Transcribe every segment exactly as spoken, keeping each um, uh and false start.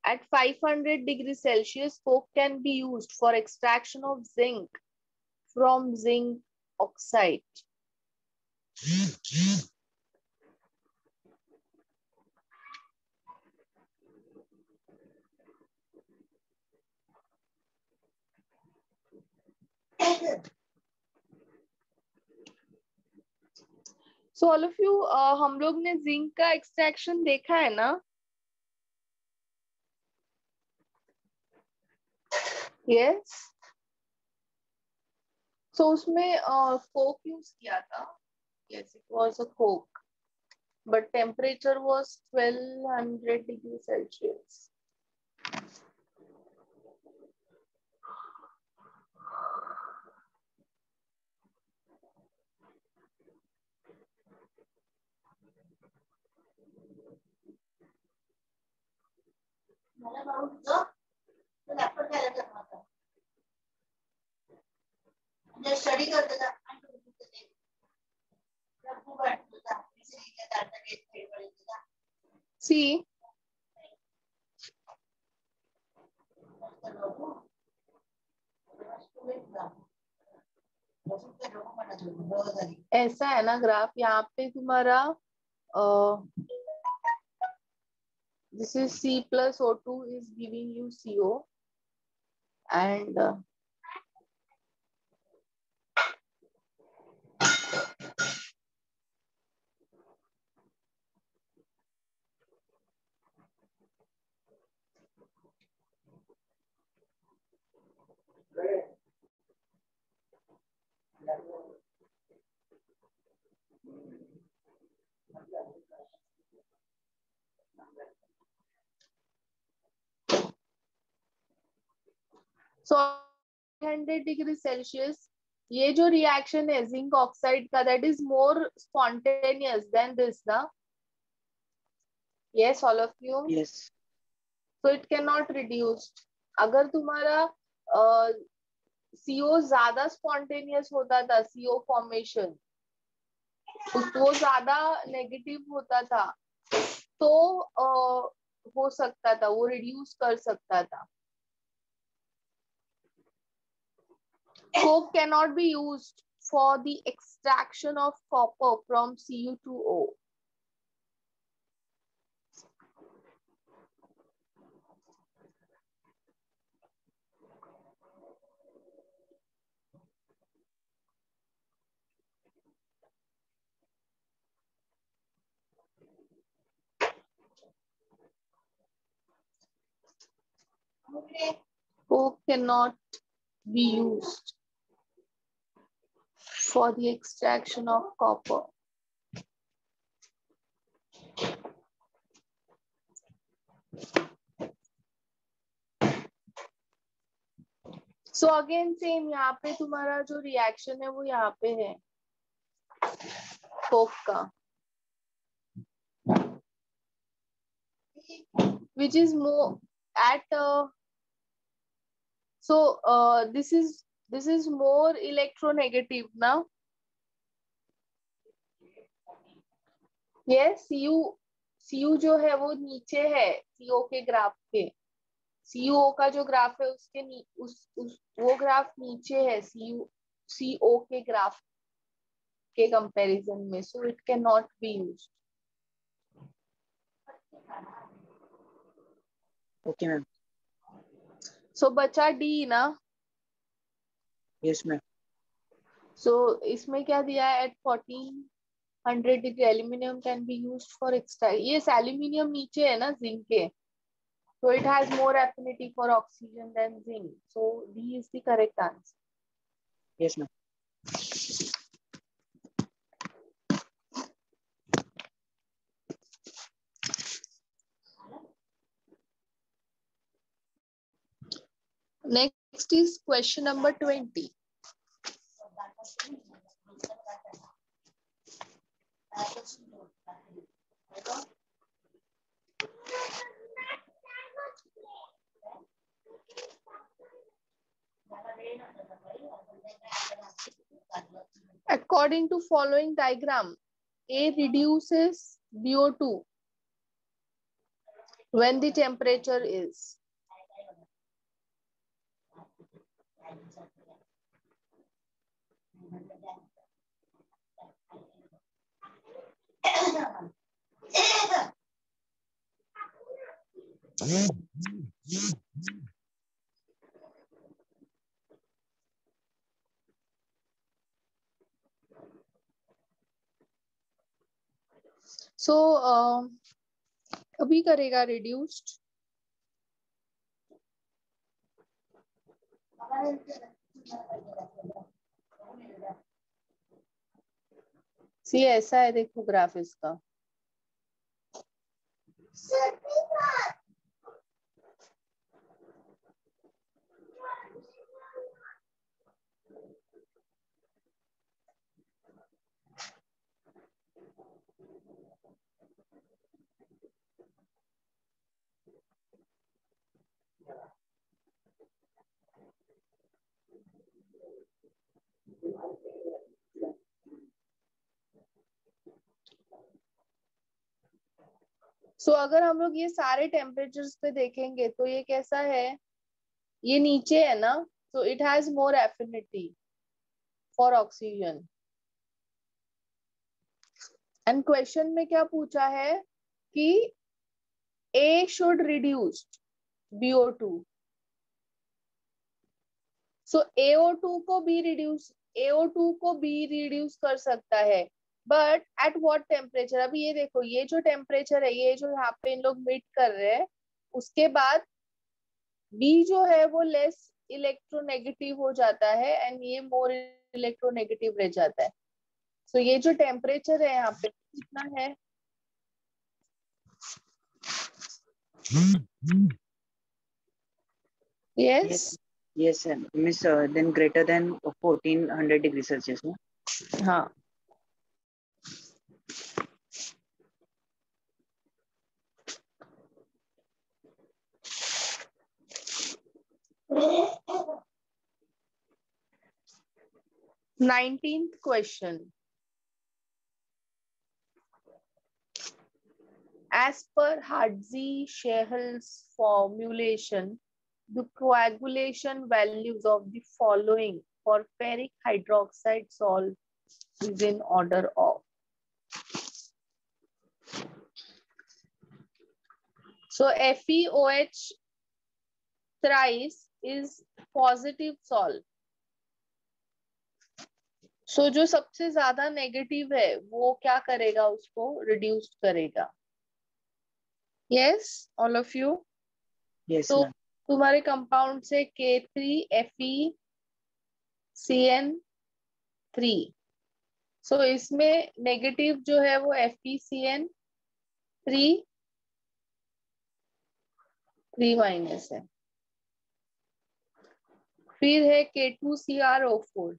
At five hundred degrees Celsius, coke can be used for extraction of zinc from zinc oxide. So all of you, uh, हम लोग ने zinc का extraction देखा है ना? Yes. So उसमें coke use किया था. Yes, it was a coke, but temperature was twelve hundred degrees Celsius. Study करते था See, ऐसा है ना ग्राफ. यहाँ पे तुम्हारा this is C plus O two is giving you C O, and uh, so one hundred degrees Celsius, ये जो reaction है zinc oxide का, that is more spontaneous than this, ना? Yes, all of you. Yes. So it cannot reduce. अगर तुम्हारा uh, C O ज्यादा spontaneous होता था, C O formation, वो ज्यादा नेगेटिव होता था, तो uh, हो सकता था, वो रिड्यूस कर सकता था. Coke cannot be used for the extraction of copper from C u two O. Okay. Coke cannot be used for the extraction of copper. So again same, यहाँ पे तुम्हारा जो reaction है वो यहाँ पे है कोक का, which is more at uh, so uh, this is this is more electronegative now. Yes, Cu Cu जो है वो नीचे है C O के ग्राफ के. C O का जो ग्राफ है उसके नी, उस, उस वो ग्राफ नीचे है C O के ग्राफ के कंपैरिजन में. So it cannot be used. Okay, ma'am. So बचा D ना? Yes, ma'am. So इसमें क्या दिया है? At fourteen hundred degree aluminium can be used for extract. Yes, aluminium नीचे है ना zinc के. So it has more affinity for oxygen than zinc. So D is the correct answer. Yes, ma'am. Next is question number twenty. According to following diagram, A reduces B O two when the temperature is so uh, अभी करेगा reduced. सी ऐसा है, देखो graph इसका. सो so, अगर हम लोग ये सारे टेम्परेचर्स पे देखेंगे तो ये कैसा है, ये नीचे है ना, so it has more affinity for oxygen. And question में क्या पूछा है कि A should reduce B O two. So A O two को B reduce, A O two को B reduce कर सकता है, but at what temperature? अभी ये देखो, ये जो टेम्परेचर है, ये जो यहाँ पे इन लोग मीट कर रहे हैं, उसके बाद B जो है वो लेस इलेक्ट्रोनेगेटिव हो जाता है एंड ये मोर इलेक्ट्रोनेगेटिव रह जाता है. सो so, ये जो टेम्परेचर है यहाँ पे कितना है, yes yes yes sir, miss uh, then greater than fourteen hundred degrees celsius no? हाँ. nineteenth question. As per Hadzi-Shehl's formulation, the coagulation values of the following for ferric hydroxide salt is in order of. So FeOH thrice is positive salt. So so, जो सबसे ज्यादा negative है वो क्या करेगा, उसको reduce करेगा. Yes all of you. yes तो ma'am. तुम्हारे कंपाउंड से K three Fe C N three. So इसमें नेगेटिव जो है वो Fe C N three three minus है. फिर है K two C R O four.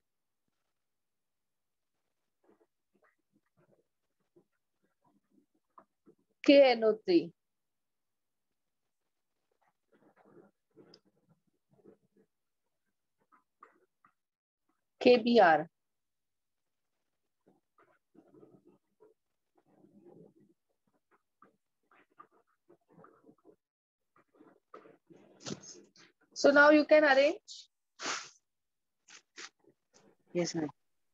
K N O three. K B R. So now you can arrange. yes ma'am.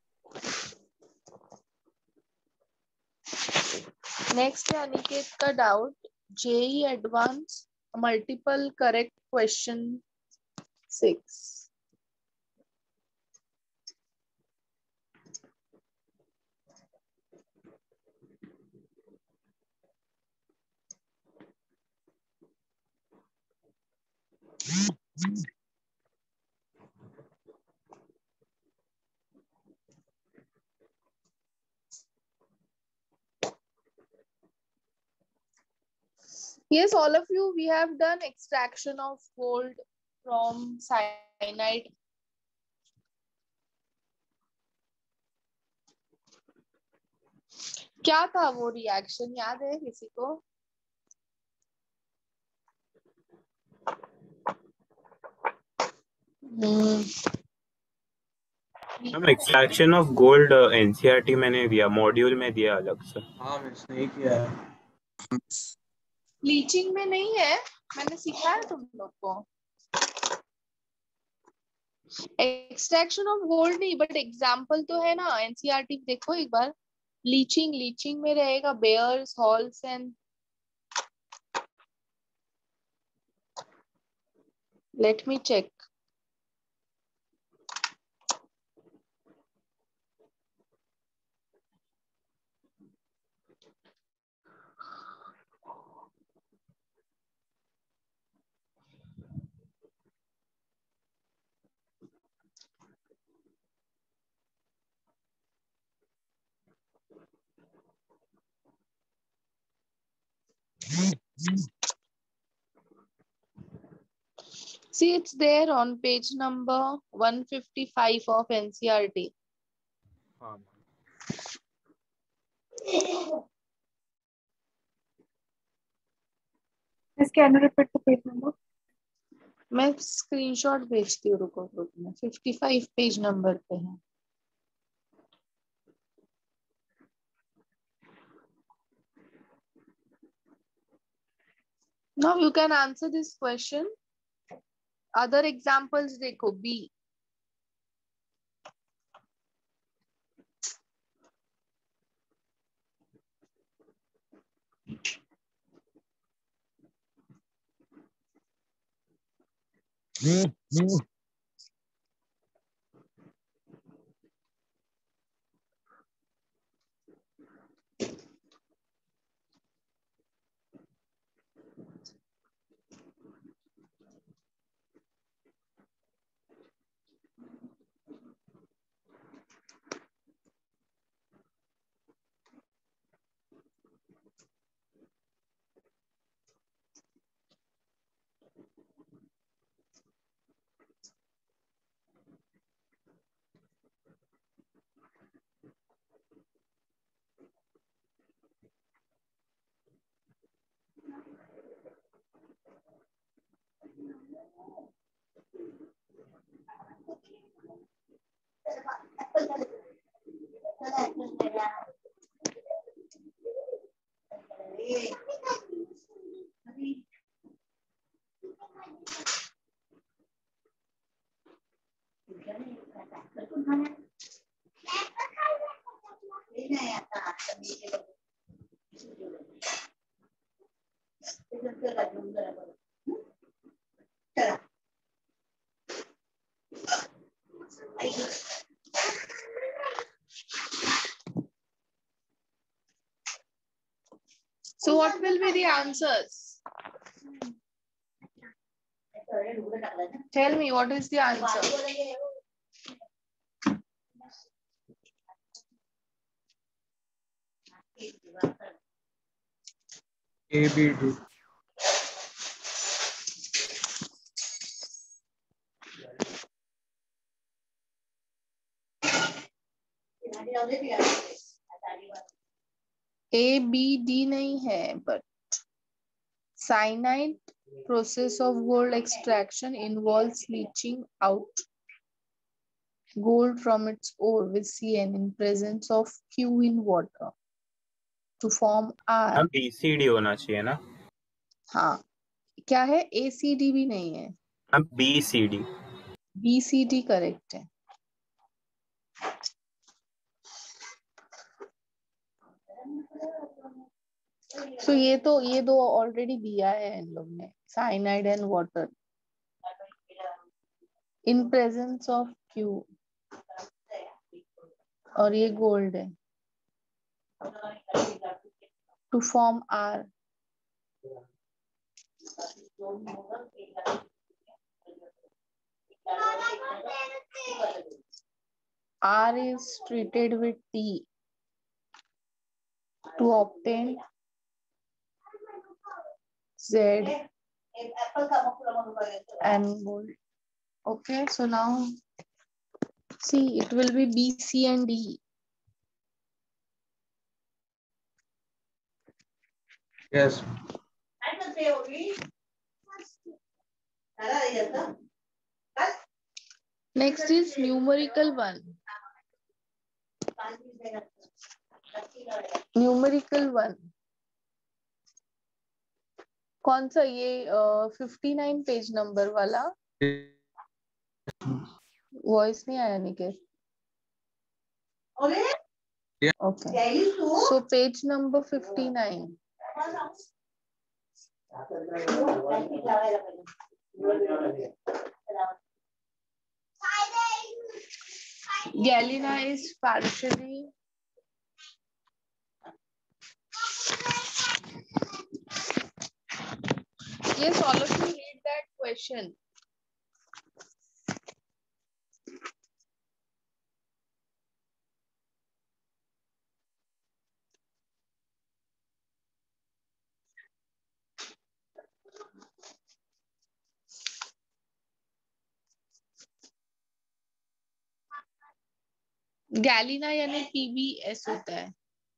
Next है अनिकेत का doubt, JEE advance multiple correct question six. Yes, all of you, we have done extraction of gold from cyanide. क्या था वो reaction, याद है किसी को? Ma'am extraction of gold NCERT मैंने दिया, मॉड्यूल में दिया अलग से. हाँ मिस नहीं किया है. लीचिंग में नहीं है, मैंने सिखाया तुम लोग को। एक्सट्रैक्शन ऑफ गोल्ड नहीं, बट एग्जाम्पल तो है ना, एनसीईआरटी देखो एक बार। लीचिंग लीचिंग में रहेगा Bayer's, Hall's and, let me check. See, it's there on page number one fifty-five of N C E R T. हाँ. Can you repeat the page number? मैं screenshot भेजती हूँ, रुको ग्रुप में। पचपन पेज नंबर पे है। Now you can answer this question. Other examples देखो, B. So what will be the answers? Tell me, what is the answer? A, B, D. A, B, D नहीं है, but cyanide process of gold extraction involves leaching out gold from its ore with C n in presence of Q in water to form R. हम B C D होना चाहिए ना? हाँ, क्या है? A C D भी नहीं है, हम B C D. B C D correct है। So ये तो ये दो ऑलरेडी दिया है इन लोग ने, cyanide and water in presence of Q, और ये गोल्ड है, to form R. R is treated with T to obtain Z and gold. Okay, so now see, it will be B, C and D. Yes. Next is numerical one. Numerical one. कौन सा ये fifty nine page number वाला? Voice नहीं आया निकेत? अरे okay, यही तो so page number fifty nine. Galena is partially yes, all of you read that question. Galena यानी पीबीएस होता है.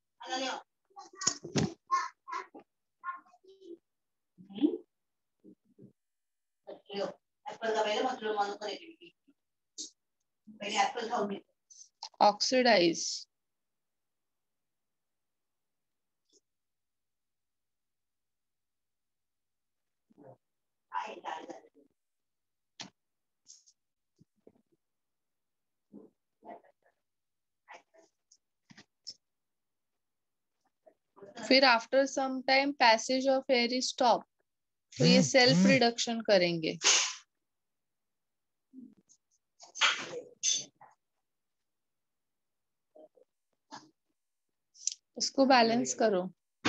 एप्पल का पहले मतलब मालूम करेगी पहले एप्पल खाओगे ऑक्सीडाइज. आए डाल डाल फिर after some time passage of air is stop, तो ये सेल्फ रिडक्शन करेंगे. इसको बैलेंस करो.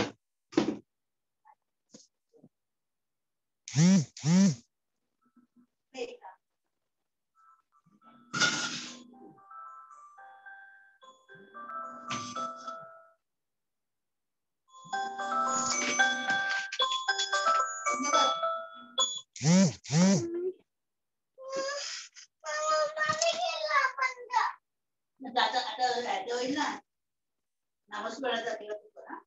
आता आता आता होईल ना नामच पडत जाते का तू ना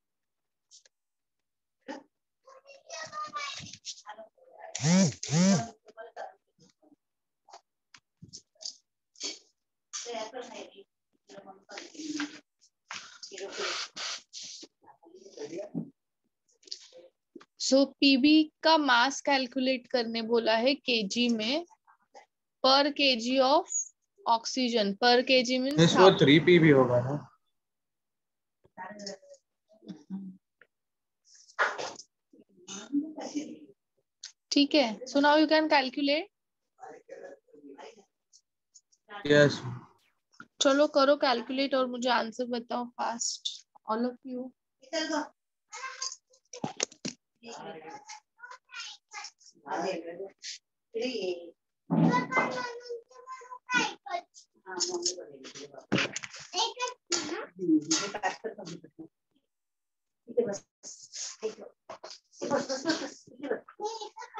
ते एप्पल नाही सो पीबी का मास कैलकुलेट करने बोला है केजी में, per kg of oxygen. Per kg means इस वो थ्री पी भी होगा ना. ठीक है. So now you can calculate. Yes चलो करो कैलकुलेट और मुझे आंसर बताओ फास्ट, ऑल ऑफ यू. चल गो बस बस बस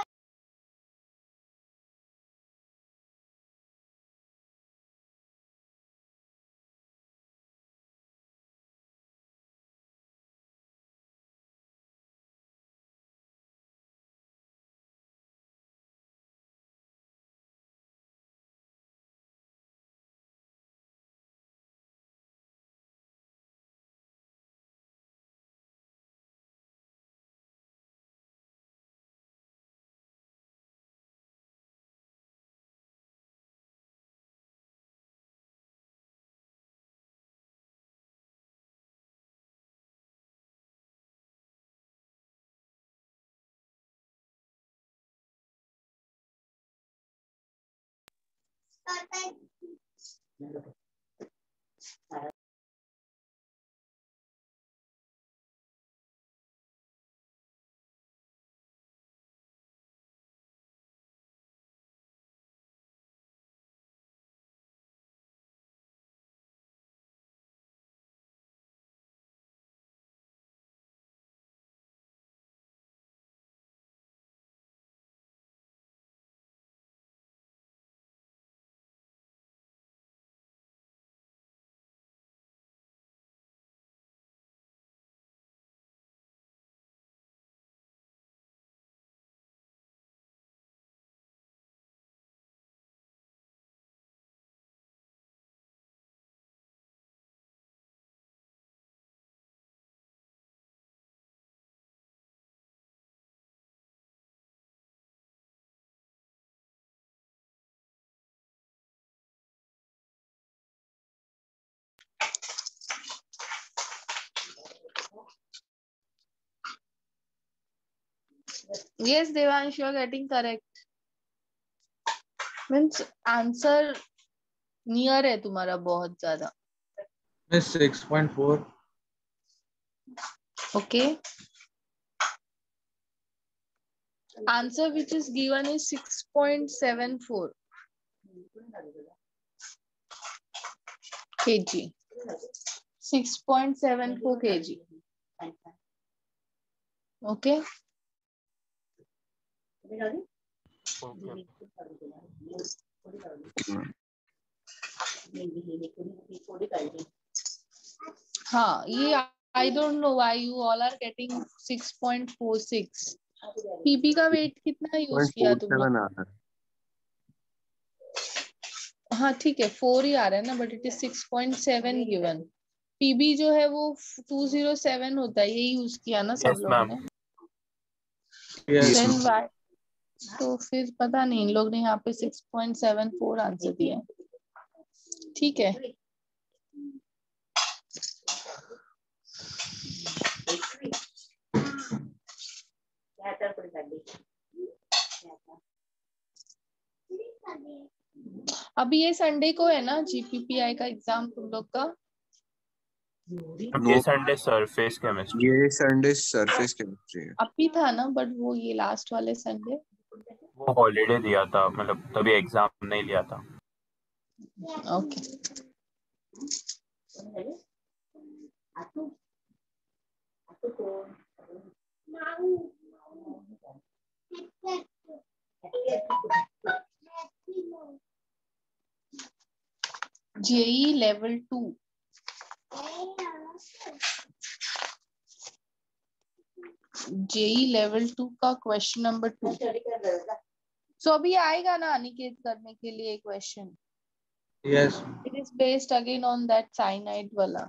Yes, Devansh, you are getting correct. Means answer near है तुम्हारा बहुत ज्यादा. Miss six point four. Okay. Answer which is given is six point seven four kg. six point seven four kg. Okay. हाँ, ये I don't know why you all are getting six point four six. PP का weight कितना use किया तुमने? हाँ ठीक है, four ही आ रहा है ना, but it is six point seven given. PB जो है वो टू जीरो सेवन होता है, यही यूज किया ना सब Yes, लोगों ma'am. ने. Yes. Then why? तो फिर पता नहीं इन लोग ने यहाँ पे six point seven four answer दिया. ठीक है. अभी ये संडे को है ना जीपीपीआई का एग्जाम तुम लोग का? ये संडे सरफेस केमिस्ट्री. ये संडे सरफेस केमिस्ट्री है. अभी था ना, बट वो ये लास्ट वाले संडे वो हॉलीडे दिया था, मतलब तभी एग्जाम नहीं लिया था. Okay. JEE level two. JEE level two का क्वेश्चन नंबर टू. सो अभी आएगा ना अनिकेत करने के लिए question? Yes. It is based again on that cyanide wala.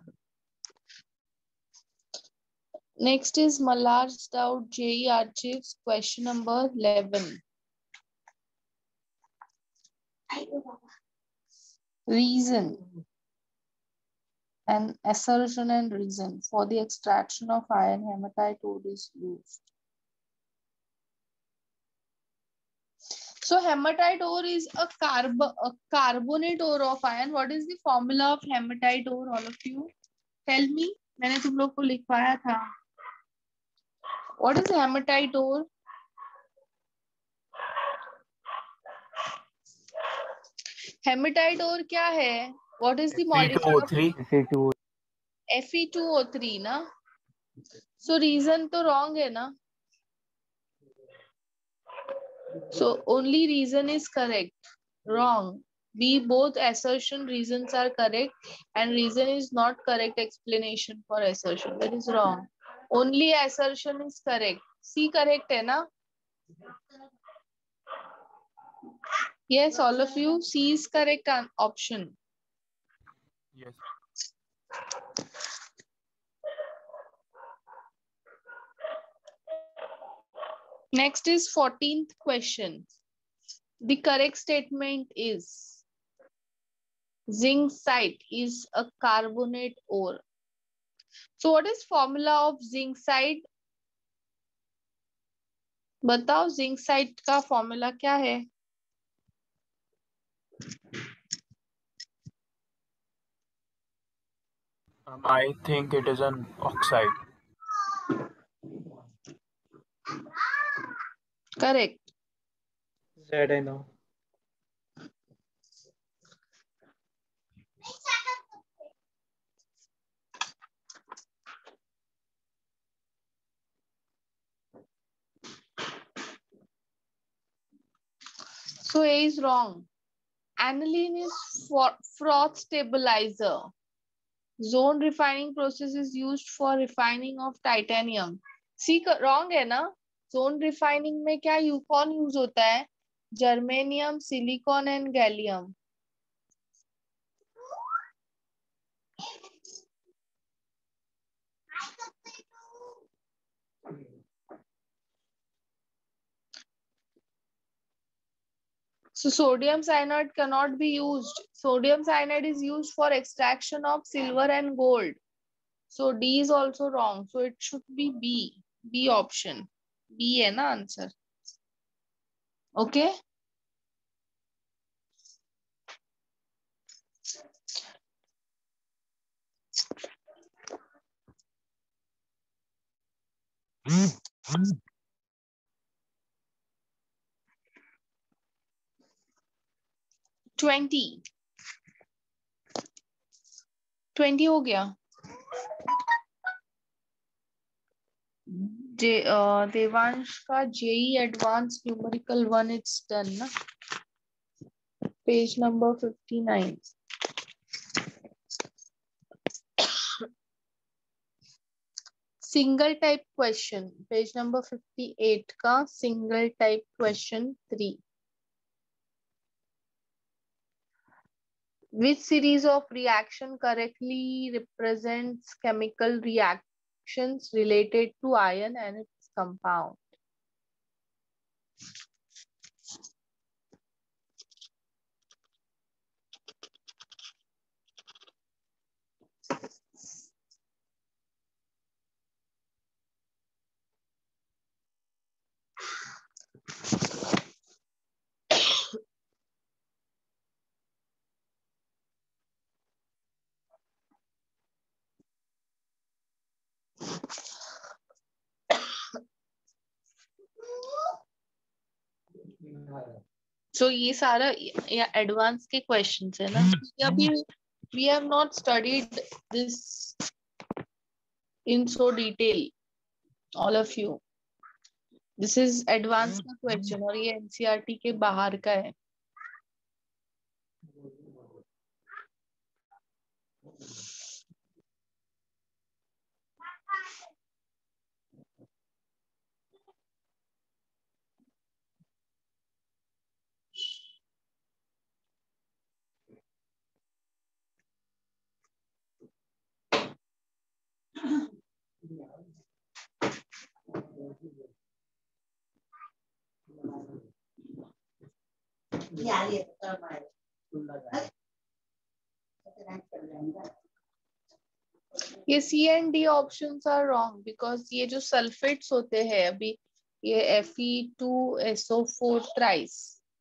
Next is Mallar's doubt J E Archives question number eleven. Reason and assertion and reason for the extraction of iron hematite ore is used. So hematite ore is a, carb a carbonate ore of iron. What is the formula of hematite ore? All of you tell me. मैंने तुम लोग को लिखवाया था. What is hematite ore? Hematite ore क्या है? What is the molecule of F E two O three. F E two O three ना? So reason तो wrong है ना? So only reason is correct. Wrong. B, both assertion reasons are correct and reason is not correct explanation for assertion. That is wrong. Only assertion is correct. C correct है ना? Yes, all of you. C is correct option. Yes. Next is fourteenth question. The correct statement is zincite is a carbonate ore. So what is formula of zincite? बताओ zincite का formula क्या है? Um, I think it is an oxide. Correct. That I know. So A is wrong. Aniline is for froth stabilizer. Zone refining process is used for refining of titanium. See, wrong है ना? Zone refining में क्या you कौन use होता है? Germanium, silicon and gallium. So sodium cyanide cannot be used. Sodium cyanide is used for extraction of silver and gold. So D is also wrong. So it should be B. B option. B है ना answer. Okay twenty twenty हो गया। जे uh, Devansh का JEE advance numerical one it's done ना, page number fifty nine. Single type question page number fifty eight का single type question three. Which series of reaction correctly represents chemical reactions related to iron and its compound? So ये सारा या advance के questions है ना, अभी we have not studied this in so detail, all of you. This is advance का question और ये एनसीईआरटी के बाहर का है। ये C and D options are wrong because ये जो सल्फेट्स होते हैं अभी ये F E two S O four thrice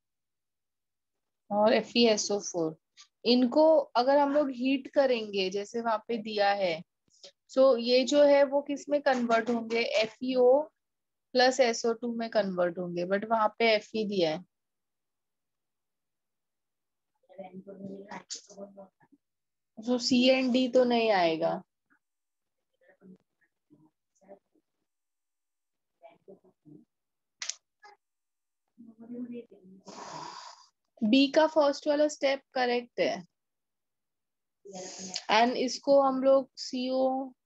और F E S O four, इनको अगर हम लोग हीट करेंगे जैसे वहां पे दिया है, सो so ये जो है वो किस में कन्वर्ट होंगे, F E O plus S O two में कन्वर्ट होंगे, बट वहां पे एफ ई दिया है। सो सी एंड डी तो नहीं आएगा। बी का फर्स्ट वाला स्टेप करेक्ट है एंड इसको हम लोग CO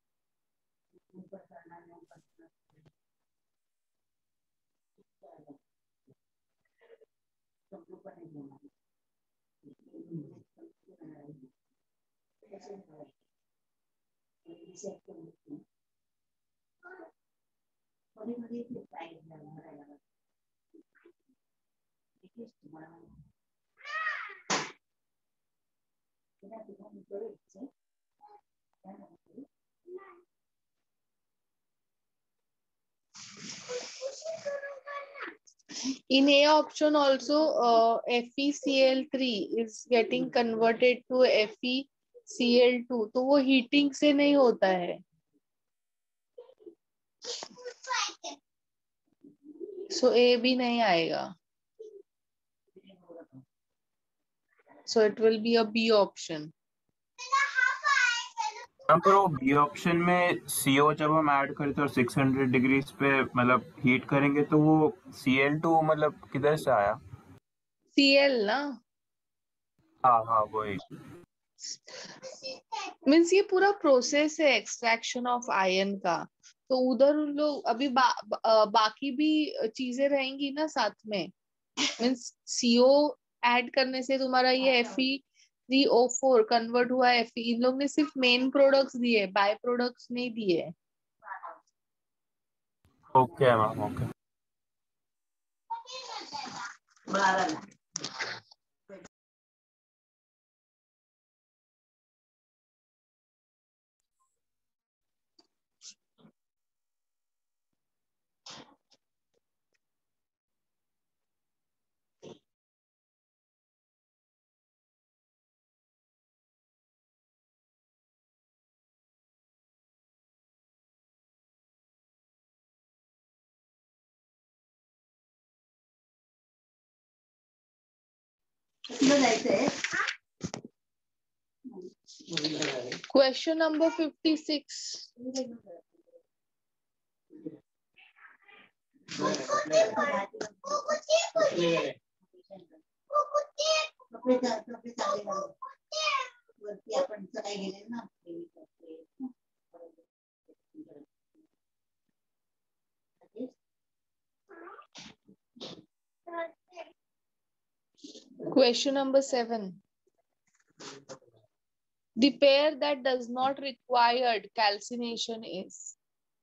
in A option also uh, F e C l three is getting converted to F e C l two, तो वो हीटिंग से नहीं होता है, सो so A भी नहीं आएगा, so it will be a B option. पर वो बी ऑप्शन में सीओ जब हम ऐड करते हैं और सिक्स हंड्रेड डिग्रीज पे मतलब हीट करेंगे तो वो सी एल टू मतलब किधर से आया? Cl ना, हाँ हाँ वही। मीन्स ये पूरा प्रोसेस है एक्सट्रैक्शन ऑफ आयरन का, तो उधर उन लोग अभी बा, बा, बाकी भी चीजें रहेंगी ना साथ में, मीन्स सीओ ऐड करने से तुम्हारा ये F E three O four convert हुआ है Fe, इन लोग ने सिर्फ मेन प्रोडक्ट्स दिए, बाय प्रोडक्ट्स नहीं दिए। Okay ma'am okay. Question number fifty-six. Question number seven. The pair that does not require calcination is.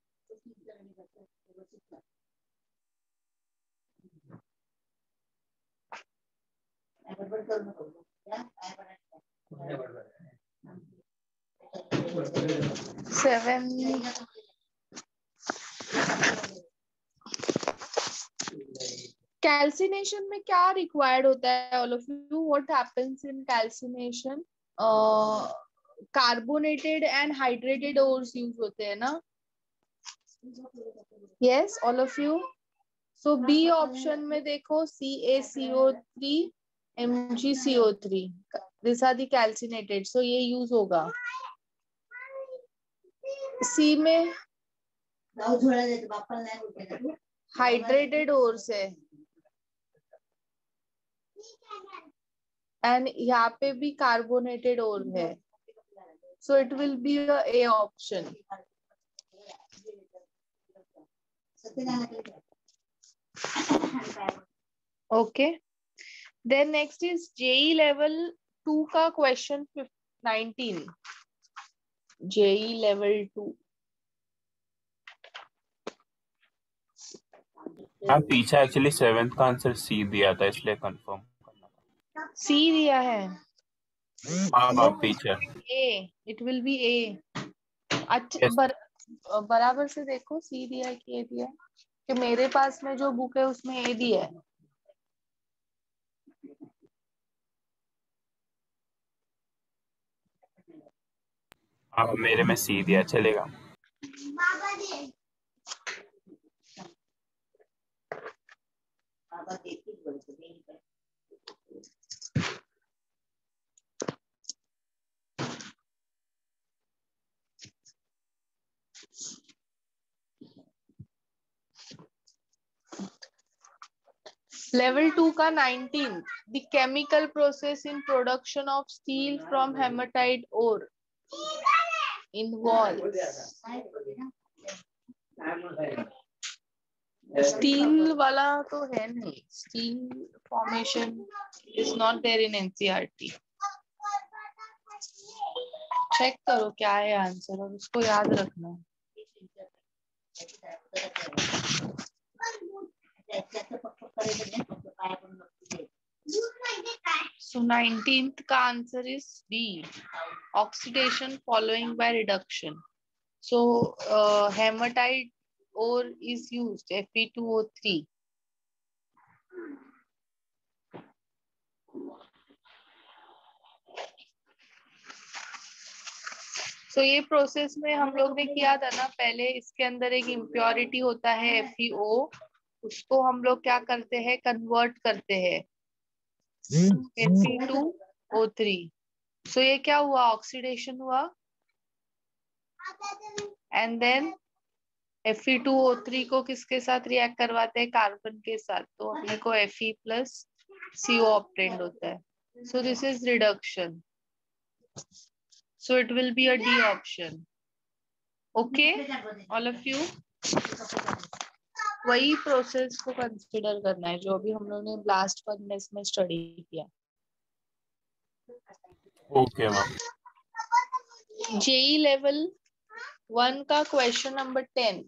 Seven. Calcination में क्या required होता है all of you? What happens in calcination? Uh, carbonated and hydrated ores use होते हैं ना? Yes, all of you. So B option में देखो C A C O three, M G C O three. These are the calcinated. So ये use होगा. C में hydrated ores है. And यहाँ पे भी carbonated ore है. So it will be a A option. Okay. Then next is J E E level two का question nineteen. J E E level two. हाँ पीछे एक्चुअली सेवेंथ का आंसर सी दिया था इसलिए कंफर्म करना था. C दिया है. हाँ हाँ पीछे. A. It will be A. अच्छा Yes. बर, बराबर से देखो C दिया है कि A दिया है. कि मेरे पास में जो बुक है उसमें A दिया है. हाँ मेरे में सी दिया चलेगा. Level two का nineteen. The chemical process in production of steel from hematite ore involves. Steel वाला तो है नहीं. Steel formation is not there in N C R T. Check करो क्या है आंसर और उसको याद रखना. So nineteenth का answer is D. Oxidation following by reduction. So uh, hematite ore is used F E two O three. So ये process में हम लोग ने किया था ना पहले. इसके अंदर एक इम्प्योरिटी होता है F E O. उसको हम लोग क्या करते हैं कन्वर्ट करते हैं F E two O three. So ये क्या हुआ ऑक्सीडेशन हुआ and then F E two O three को किसके साथ रिएक्ट करवाते हैं कार्बन के साथ. तो अपने को Fe plus C O obtained होता है. So this is reduction. So it will be a D option. Okay, all of you. वही प्रोसेस को कंसिडर करना है जो अभी हम लोगों ने ब्लास्ट फर्नेस में स्टडी किया. Okay ma'am. JEE level one का क्वेश्चन नंबर टेन.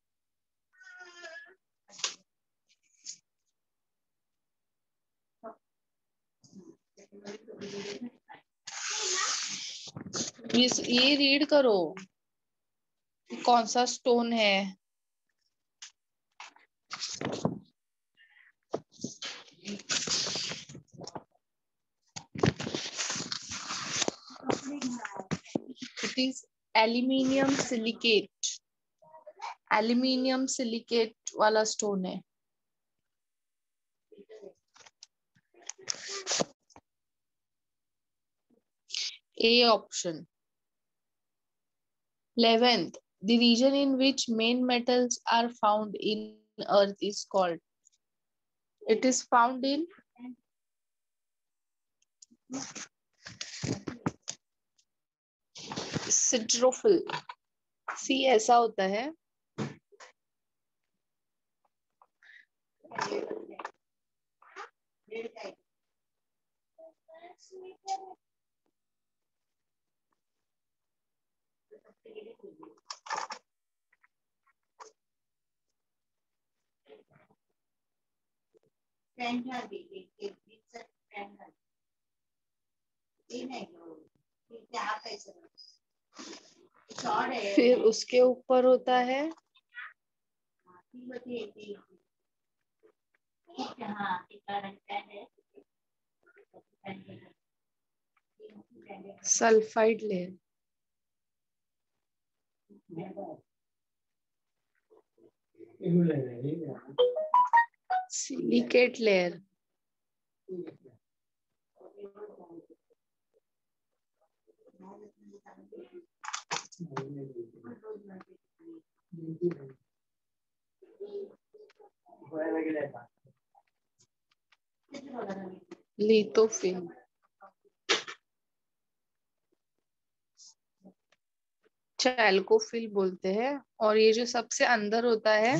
ये रीड करो कौन सा स्टोन है. It is aluminium silicate. Aluminium silicate वाला स्टोन है. A option. eleventh, the region in which main metals are found in earth is called. It is found in siderophile. See ऐसा होता है. फिर उसके ऊपर होता है sulphide layer. Silicate layer. Lithophile. Chalcophile बोलते हैं. और ये जो सबसे अंदर होता है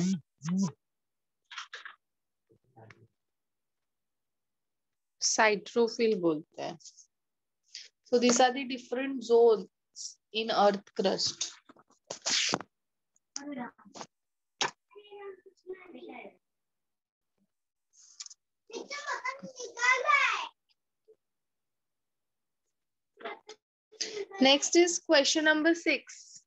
साइट्रोफिल बोलते हैं. So these are the different zones in earth crust. Next is question number six.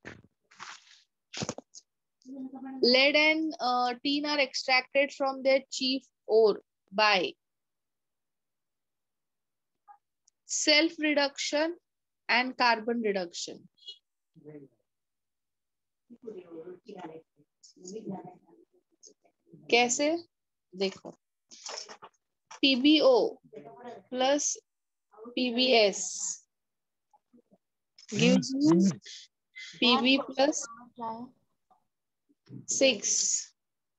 Lead and uh, tin are extracted from their chief ore by self-reduction and carbon reduction. कैसे? देखो, P b O plus P b S gives you P b plus six.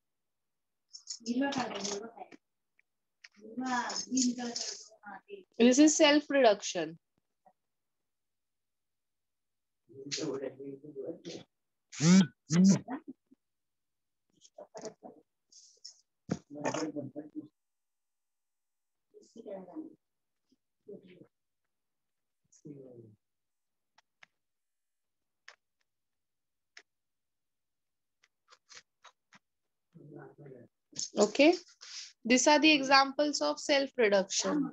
This is self-reduction. Okay, these are the examples of self-reduction.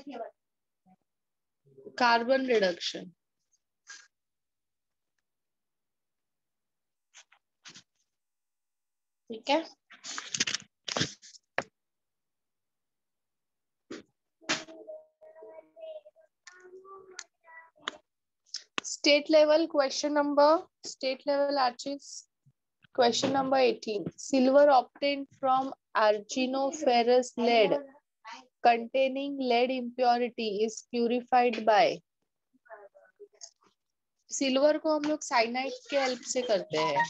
Carbon reduction. ठीक है. State level question number, state level arches. Question number eighteen. Silver obtained from arsinoferrous lead containing lead impurity is purified by. Silver को हम लोग cyanide के help से करते हैं.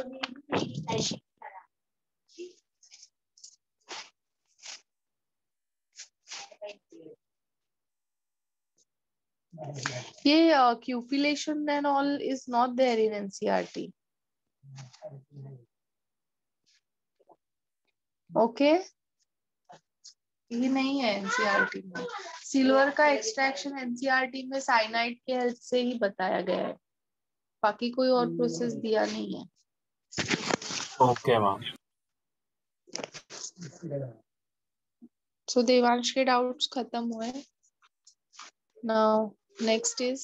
ये cupellation and all is not there in N C R T. Okay, ये नहीं है N C R T में. सिल्वर का extraction N C R T में साइनाइड के हेल्प से ही बताया गया है. बाकी कोई और प्रोसेस दिया नहीं है. Okay ma'am. सो देवांश के डाउट्स खत्म हुए. नाउ नेक्स्ट इज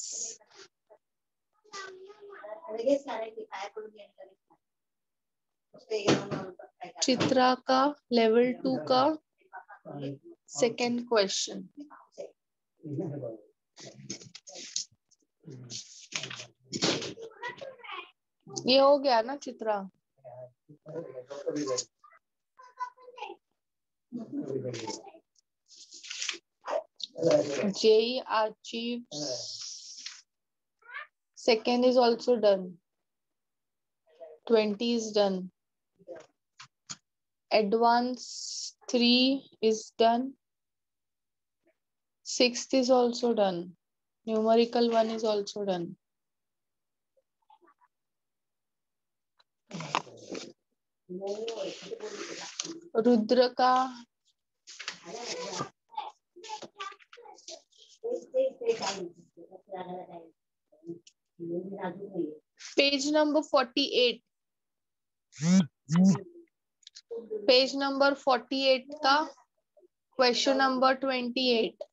चित्रा का लेवल टू का सेकेंड क्वेश्चन. ये हो गया ना Chitra? J E achieves Second is also done. twenty is done. Advanced three is done. Sixth is also done. Numerical one is also done. Rudra का page number forty eight page number forty eight का question number twenty eight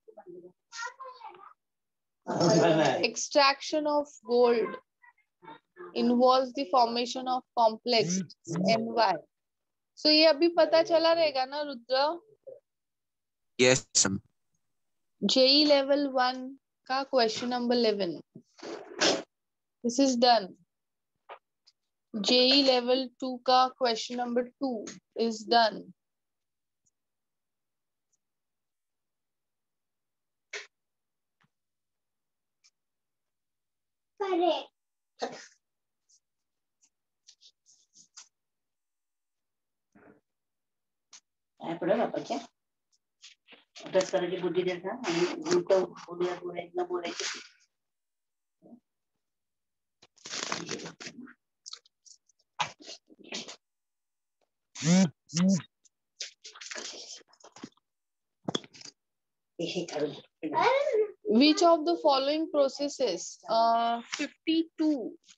extraction of gold involves the formation of complex N Y. So ये अभी पता चला रहेगा ना Rudra? Yes, ma'am. J E E level one का question number eleven. This is done. J E E level two का question number two is done. पढ़ा पापा क्या अभ्यास करायची बुद्धी देत ना आणि उलट बोलूया बोलायचं बोलायचं Which of the following processes? Uh, fifty-two.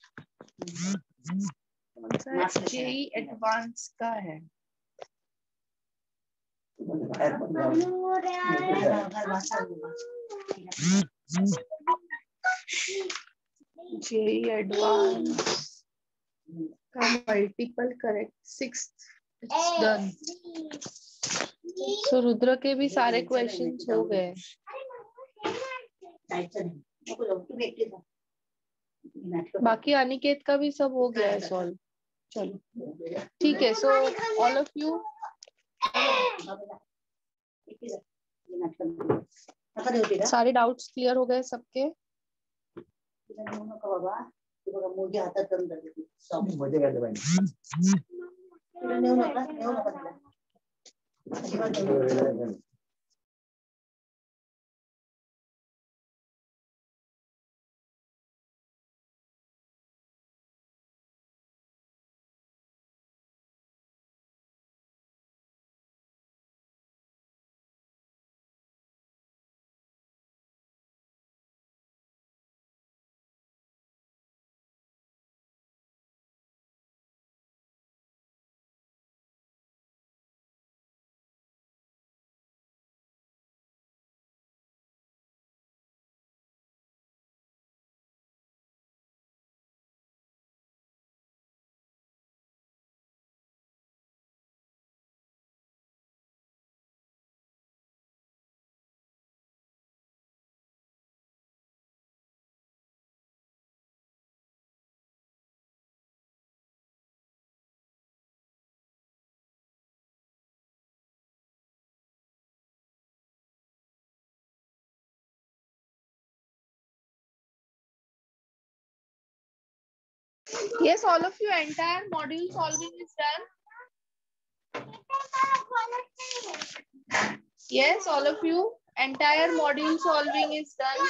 J E E advanced का है? J E E advanced का multiple correct sixth it's done. So Rudra के भी सारे क्वेश्चंस हो गए. बाकी अनिकेत का भी सब हो गया है सॉल्व. चलो ठीक है. सो ऑल ऑफ यू सारे डाउट्स क्लियर हो गए सबके. Yes, all of you, entire module solving is done. Yes, all of you, entire module solving is done.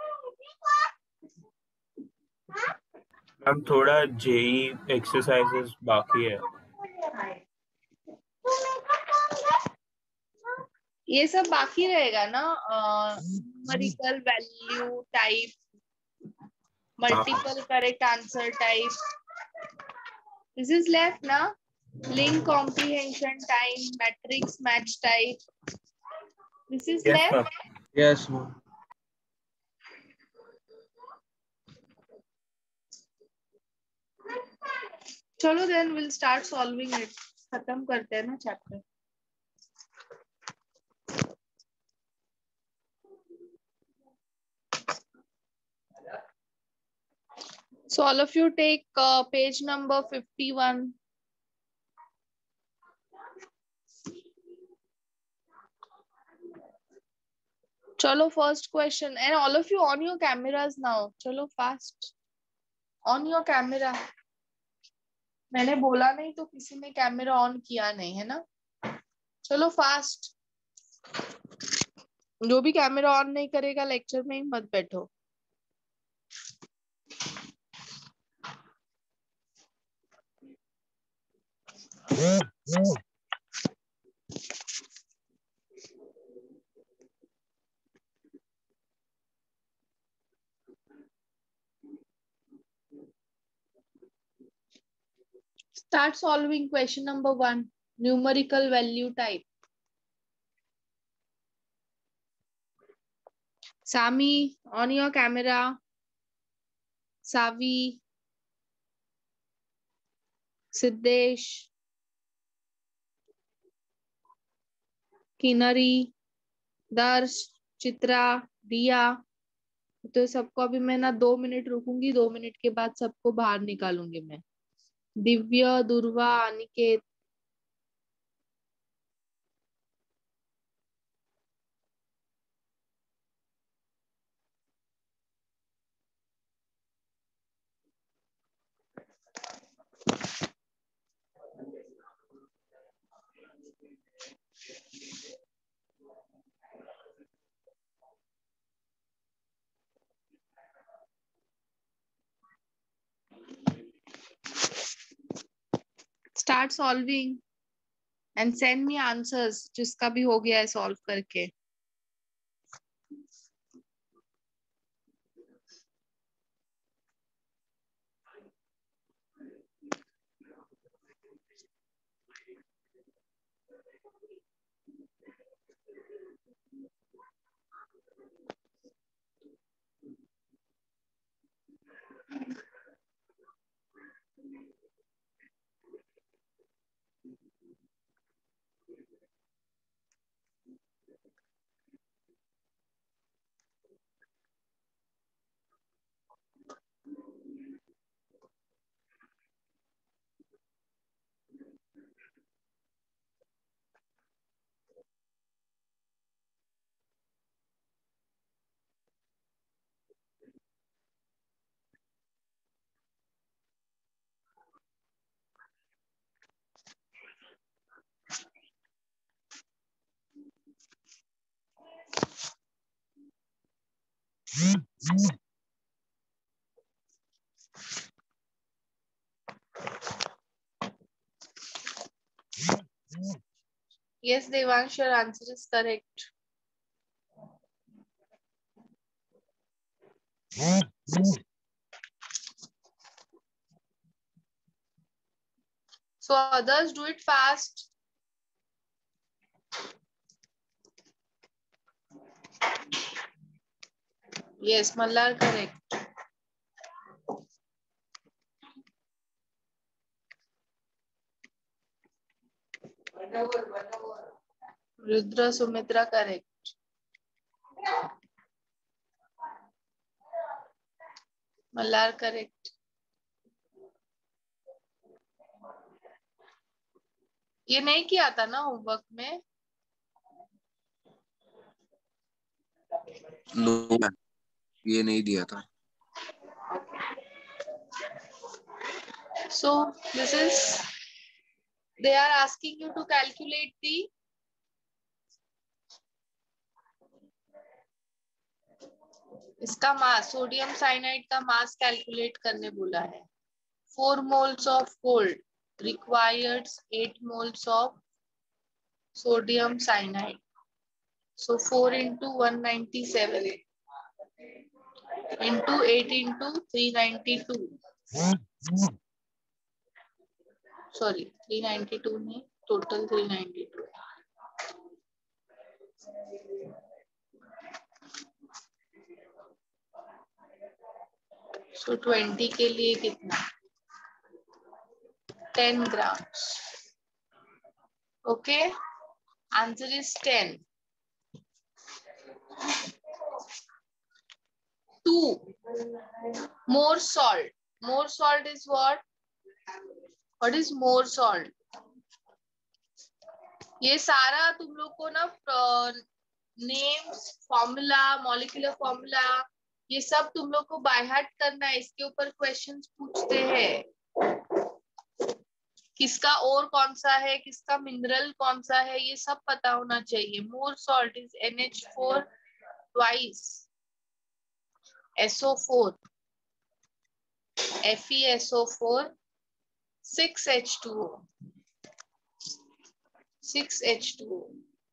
Ma'am थोड़ा जेई एक्सरसाइजेस बाकी है. ये सब बाकी रहेगा ना. Numerical value type, multiple correct answer type. This is left na. Link comprehension time, matrix match type. This is Yes, left. ma'am. Yes, ma'am. चलो then we'll start solving it. खत्म करते हैं ना chapter. So all of you take uh, page number fifty-one. चलो first question and all of you on your cameras now. चलो fast on your camera. मैंने बोला नहीं तो किसी ने कैमरा ऑन किया नहीं है ना. चलो फास्ट. जो भी कैमरा ऑन नहीं करेगा लेक्चर में ही मत बैठो. Start solving question number one. Numerical value type. Sami, on your camera. Savi. Siddesh. Kinri, दर्श, चित्रा, दिया. तो सबको अभी मैं ना दो मिनट रुकूंगी. दो मिनट के बाद सबको बाहर निकालूंगी मैं. दिव्य, दुर्वा, Aniket. Start solving and send me answers. जिसका भी हो गया है सॉल्व करके. Yes, Devansh, your answer is correct. So others do it fast. Yes, Mallar correct. Rudra, Sumitra correct. Mallar correct. ये नहीं किया था ना होमवर्क में. नो मैम, ये नहीं दिया था. So this is, they are asking you to calculate the इसका मास, सोडियम साइनाइड का मास कैलकुलेट करने बोला है. Four moles of gold requires eight moles of sodium cyanide. So four into one ninety-seven into eight into three ninety-two. Sorry, three ninety-two नहीं, total three ninety-two. So twenty के लिए कितना? ten grams. Okay, answer is ten. Two, more salt. More salt is what? What is more salt? ये सारा तुम लोग को ना नेम्स, फॉर्मूला, मॉलिक्यूलर फॉर्मूला, ये सब तुम लोग को बाय हार्ट करना है। इसके ऊपर क्वेश्चंस पूछते हैं, किसका और कौन सा है, किसका मिनरल कौन सा है, ये सब पता होना चाहिए। Mohr salt is N H four twice S O four, F E S O four, six H two O, six H two O.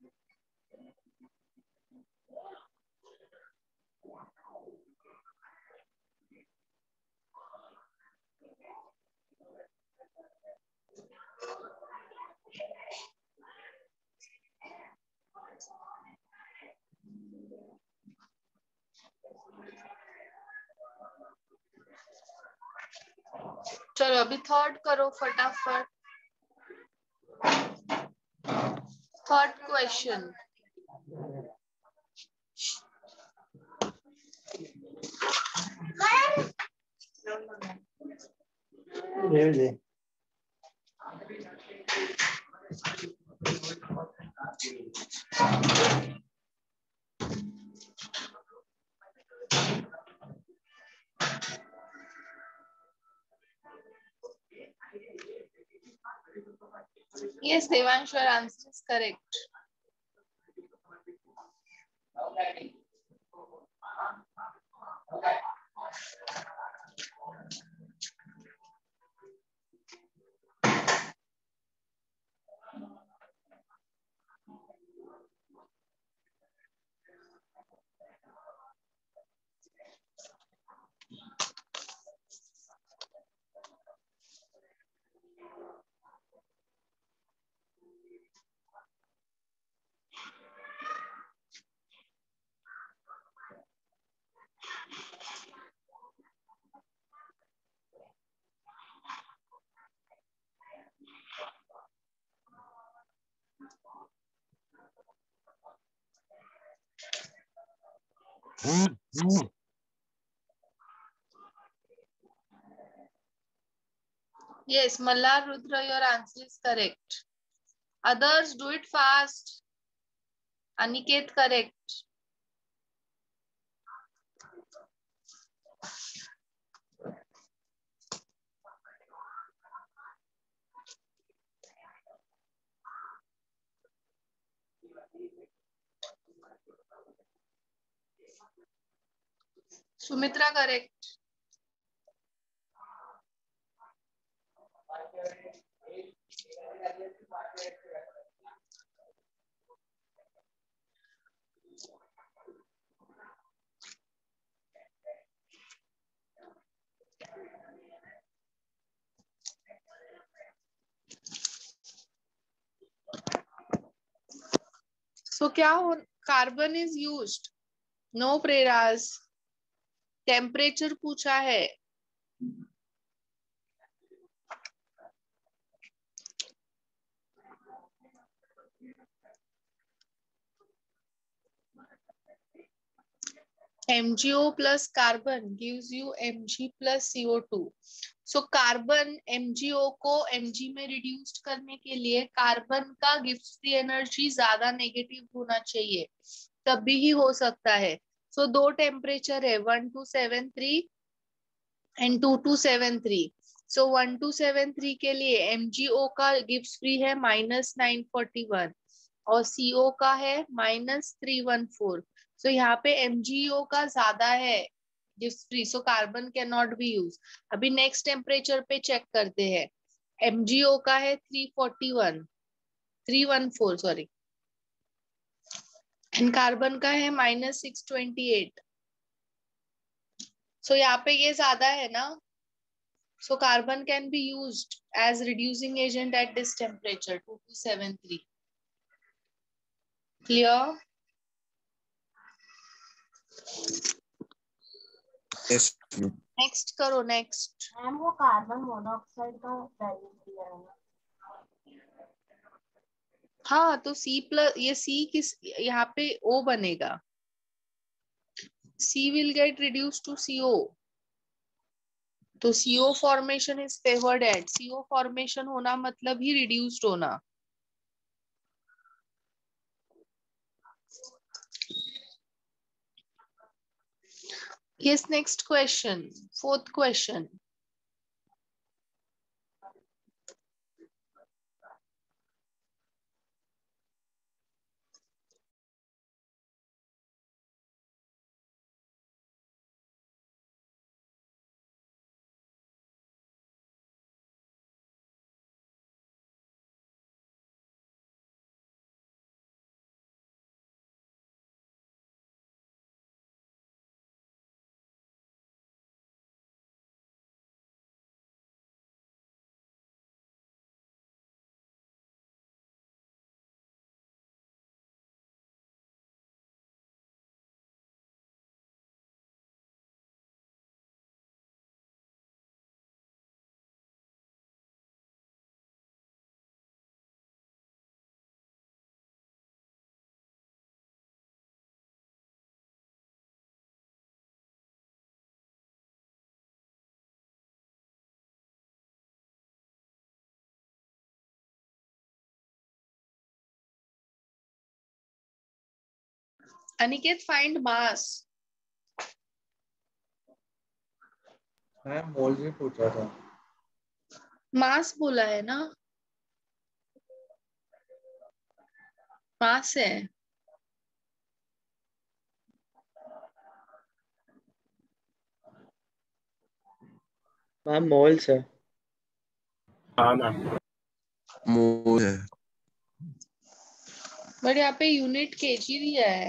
चलो अभी थर्ड करो फटाफट। Third question, yes Devansh, your answer is correct. Yes, Mallar Rudra, your answer is correct. Others, do it fast. Aniket, correct. Sumitra, correct. So क्या हो, carbon is used, no Preraj. Temperature पूछा है, M g O plus carbon gives you Mg plus C O two. So carbon M g O को Mg में reduced करने के लिए carbon का गिब्स फ्री एनर्जी ज्यादा नेगेटिव होना चाहिए, तभी ही हो सकता है। सो so, दो टेम्परेचर है, one two seven three and two two seven three. So one two seven three के लिए M g O का गिब्स फ्री है माइनस नाइन फोर्टी वन और C O का है माइनस थ्री वन फोर। सो so, यहाँ पे M g O का ज्यादा है गिव्स free, so carbon can not be use. अभी नेक्स्ट टेम्परेचर पे चेक करते हैं। M g O का है three forty one, three one four sorry, and carbon का है minus six twenty eight. So यहाँ पे ये ज्यादा है ना, so carbon can be used as reducing agent at this temperature two two seven three. Clear? Yes. Next करो, next. Ma'am वो कार्बन मोनोऑक्साइड का वैल्यू दिया है ना? हाँ तो C प्लस, ये C किस, यहाँ पे O बनेगा, C will get reduced to C O, तो C O formation is favoured at. C O formation होना मतलब ही रिड्यूस्ड होना। Yes, next question. Fourth question. Aniket, find mass. मैं मोल से पूछा था. मास बोला है ना? मास है. मैम मोल्स है. हाँ मैम. मोल है. बट यहाँ पे यूनिट केजी दिया है.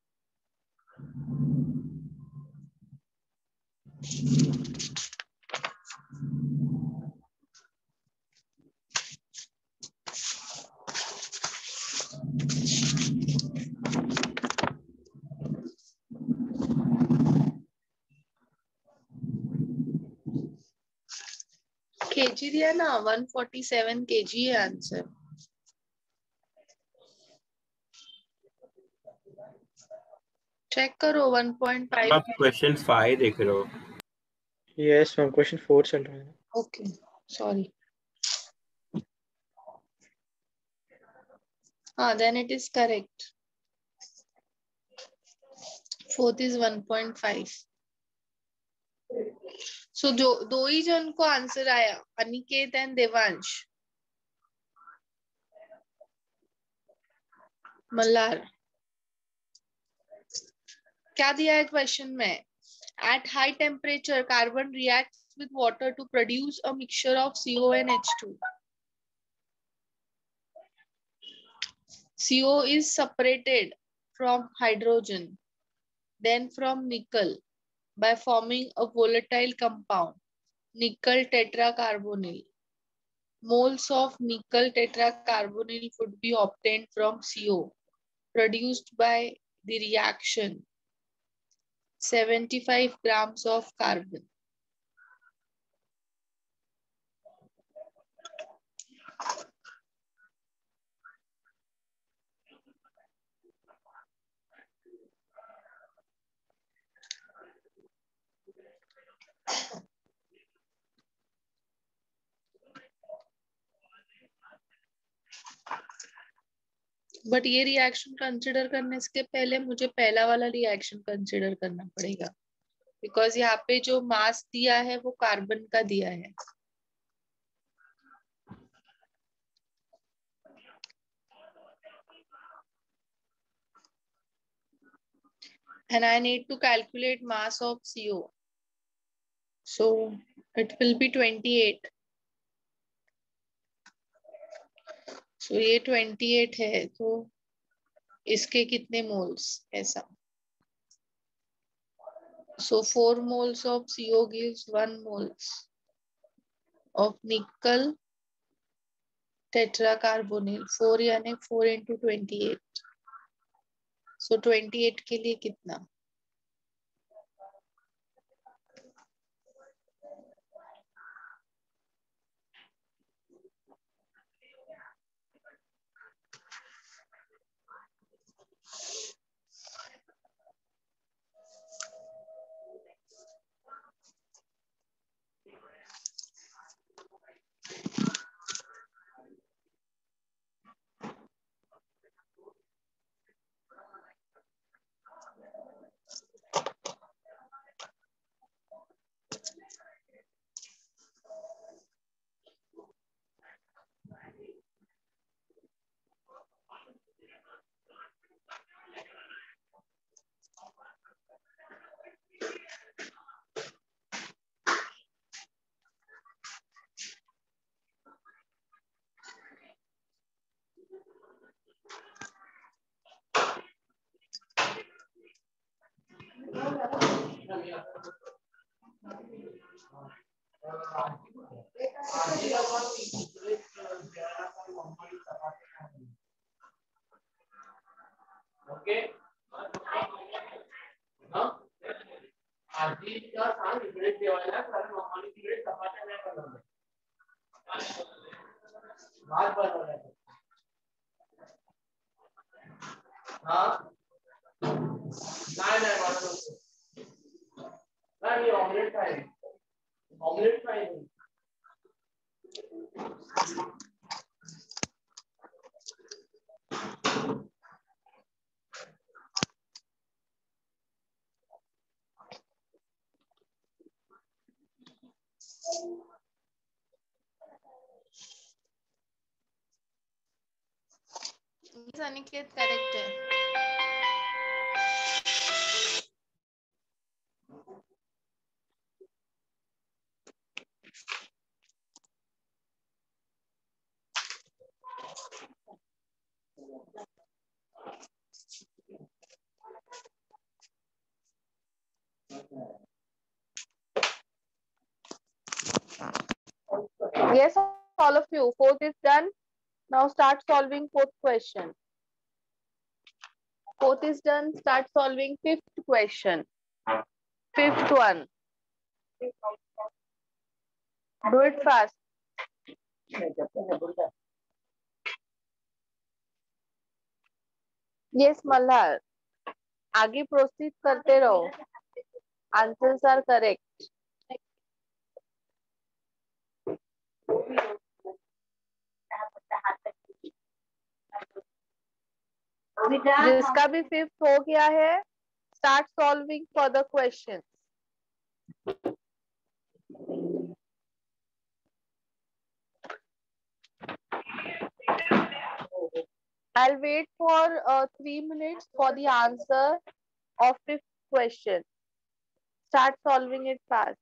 केजी दिया ना, one forty-seven केजी है आंसर. चेक करो one point five. आप क्वेश्चन फाइव देख रहे हो. यस मैम क्वेश्चन फोर चल रहा है. Okay, sorry. हाँ, then it is correct. Fourth is one point five. So जो दो ही जन को आंसर आया, अनिकेत एंड देवांश. मल्हार, क्या दिया है क्वेश्चन में? At high temperature, carbon reacts with water to produce a mixture of C O and H two. C O is separated from hydrogen, then from nickel by forming a volatile compound, nickel tetracarbonyl. Moles of nickel tetracarbonyl would be obtained from C O, produced by the reaction seventy-five grams of carbon. But ये reaction consider करने के पहले मुझे पहला वाला reaction consider करना पड़ेगा, because यहाँ पे जो मास दिया है वो कार्बन का दिया है. And I need to calculate mass of C O. So it will be twenty-eight. So ये twenty-eight है, तो इसके कितने मोल्स ऐसा? So four moles of C O gives one moles of nickel tetracarbonyl. four यानी four into twenty-eight. So twenty-eight के लिए कितना? ओके आजीचा सांग इकडे ठेवायला कारण आम्हाला तिकडे चपात्या नाही बनवल्या भात बनवलाय हा नाही नाही बनवतो नाही ऑमलेट आहे ऑमलेट आहे अनिकेत करेक्ट है Yes, all of you. Fourth is done. Now start solving fourth question. Fourth is done. Start solving fifth question. Fifth one. Do it fast. Yes, Malhar. आगे प्रोसीड करते रहो. Answers are correct. जिसका भी fifth हो गया है, start solving further questions. I'll wait for uh, three minutes for the answer of fifth question. Start solving it fast.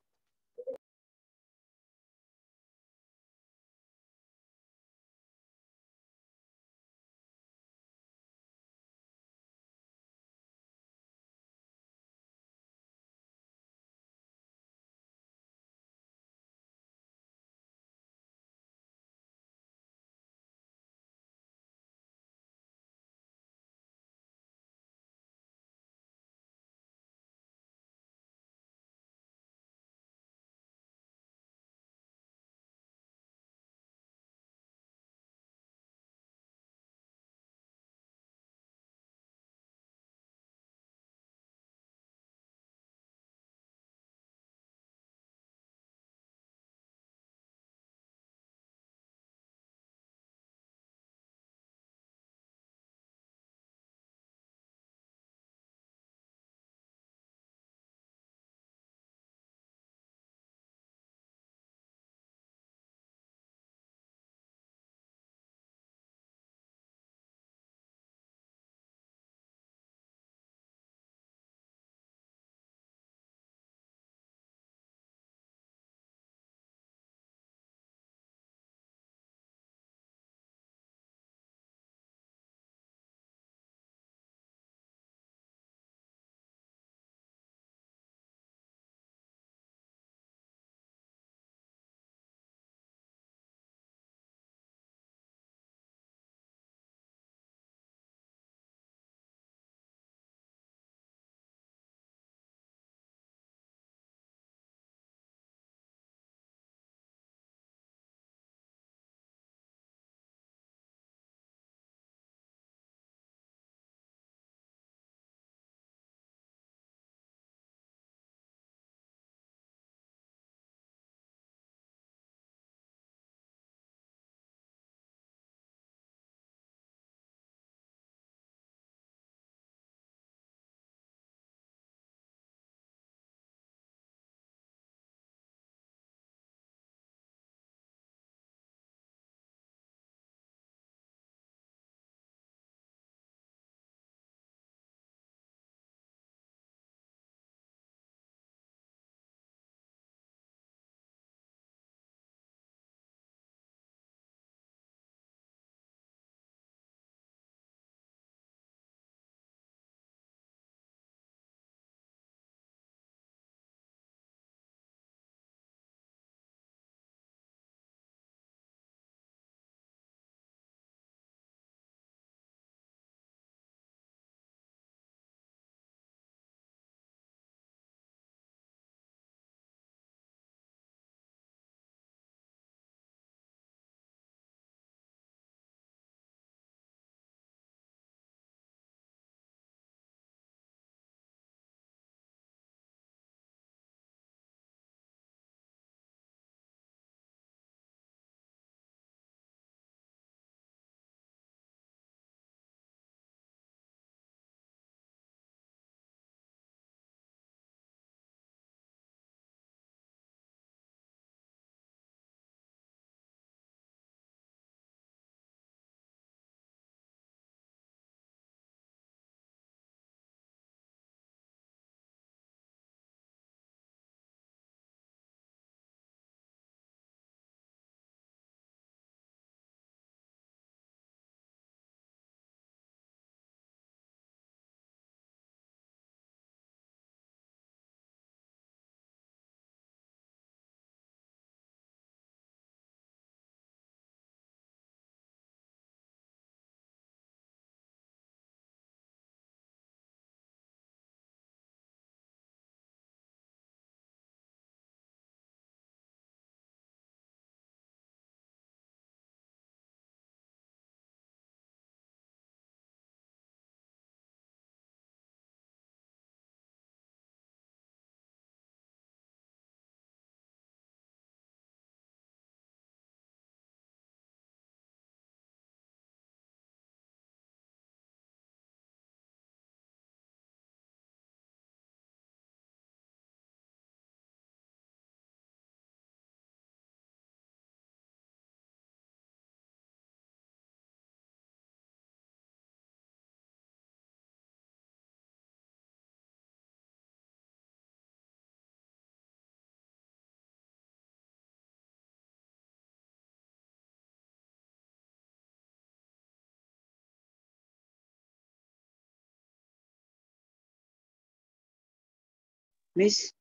Miss,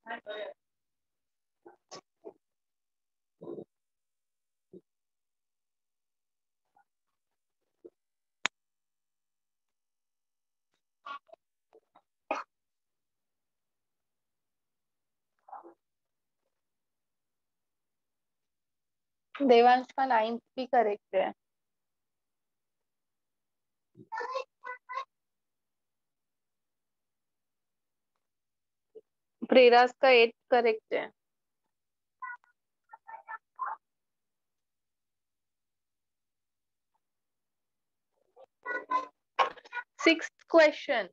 Devansh का ninth भी करेक्ट है। प्रेरास का एट करेक्ट है। Sixth question,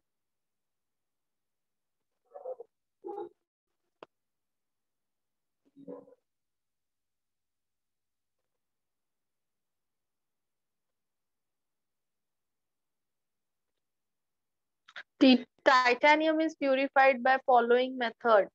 titanium is purified by following method.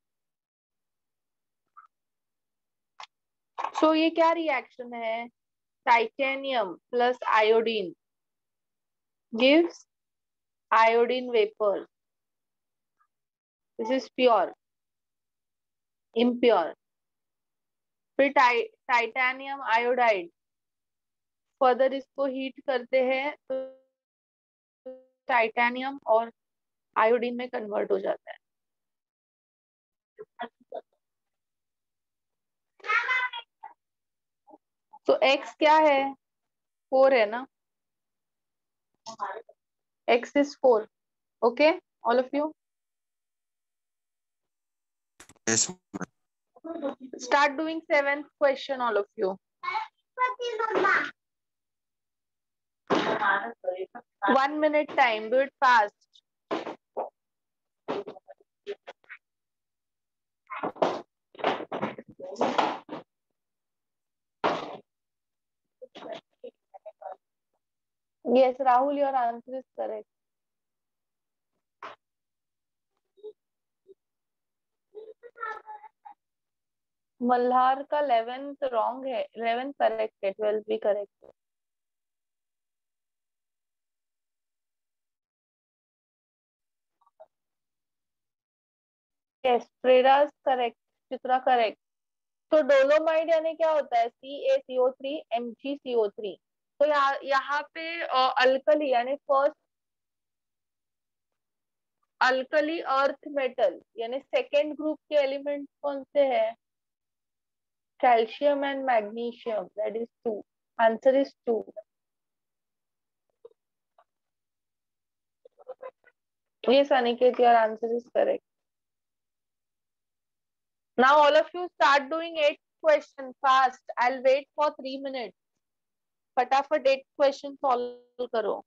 So ये क्या reaction है? Titanium plus iodine gives iodine vapor. This is pure, impure. फिर टाइ टाइटेनियम आयोडाइड, फर्दर इसको हीट करते हैं तो टाइटेनियम और आयोडीन में कन्वर्ट हो जाता है। तो x क्या है? फोर है ना? x is four. Okay, all of you Yes. start doing seventh question, all of you. One minute time, do it fast. Yes, Rahul, your answer is correct. Malhar का eleventh wrong है, eleventh correct है, twelfth भी correct है। Yes, प्रेरास correct, Chitra correct। तो डोलोमाइड यानी क्या होता है? C A C O three M G C O three. तो यहाँ यहाँ पे अल्कली यानी फर्स्ट अल्कली अर्थ मेटल यानी सेकेंड ग्रुप के एलिमेंट कौन से हैं? Calcium and magnesium, that is two. Answer is two. Yes, Aniket, your answer is correct. Now all of you start doing eight question fast. I'll wait for three minutes. फटाफट eight question solve करो।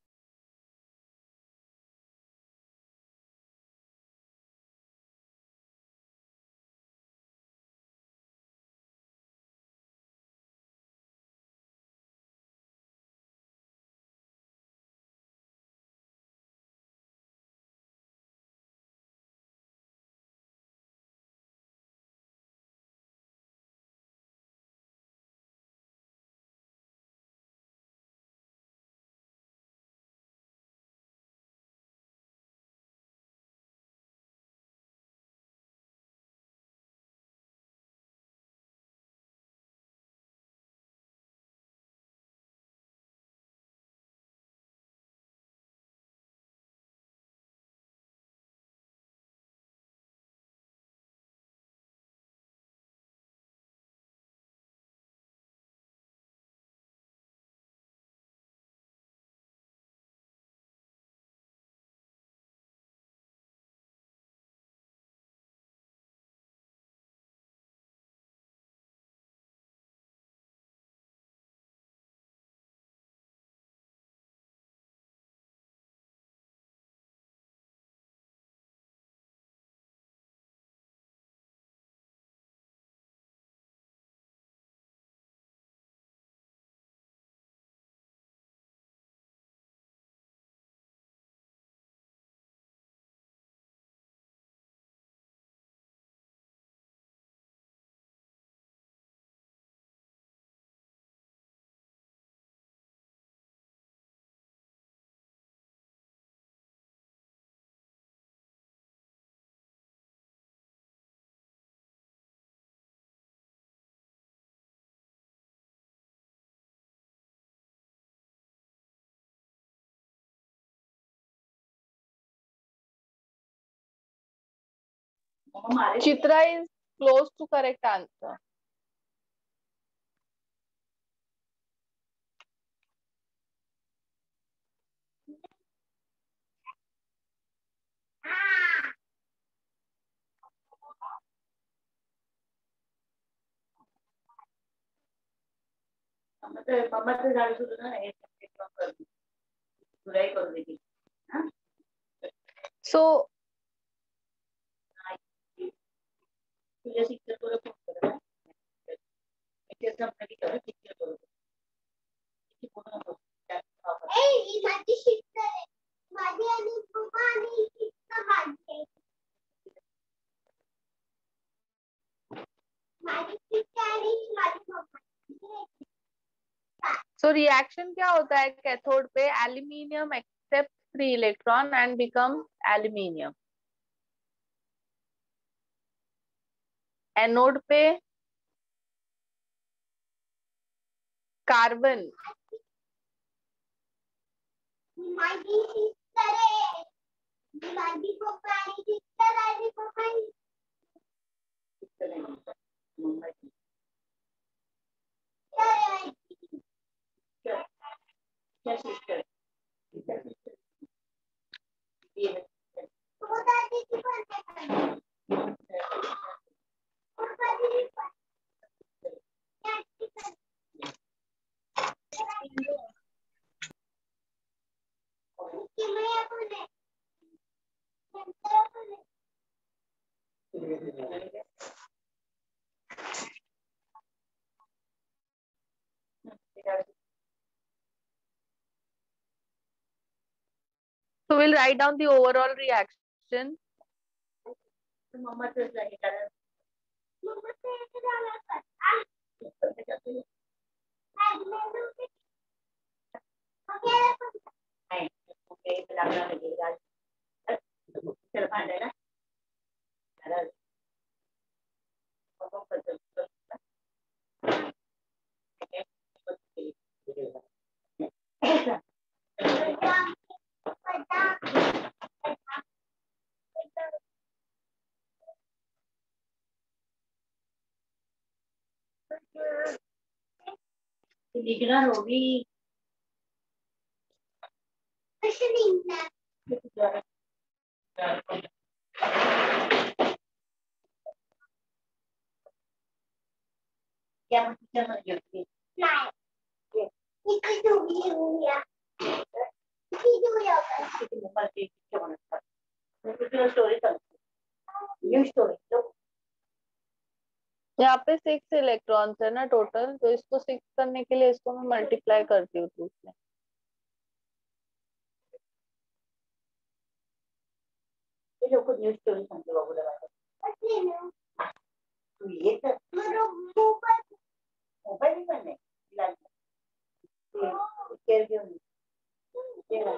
Chitra is close to correct answer. So So reaction क्या होता है cathode पे? Aluminium accept free electron and become aluminium. Anode पे carbon So we'll write down the overall reaction. लिखना होगी क्या स्टोरी न्यू स्टोरी यहाँ पे सिक्स इलेक्ट्रॉन्स है ना टोटल, तो इसको सिक्स करने के लिए इसको मैं मल्टीप्लाई करती हूँ टू से. ये लोग न्यू स्टोरी समझो बाबू लगा तो ये तो मोबाइल ही करने केयर क्यों नहीं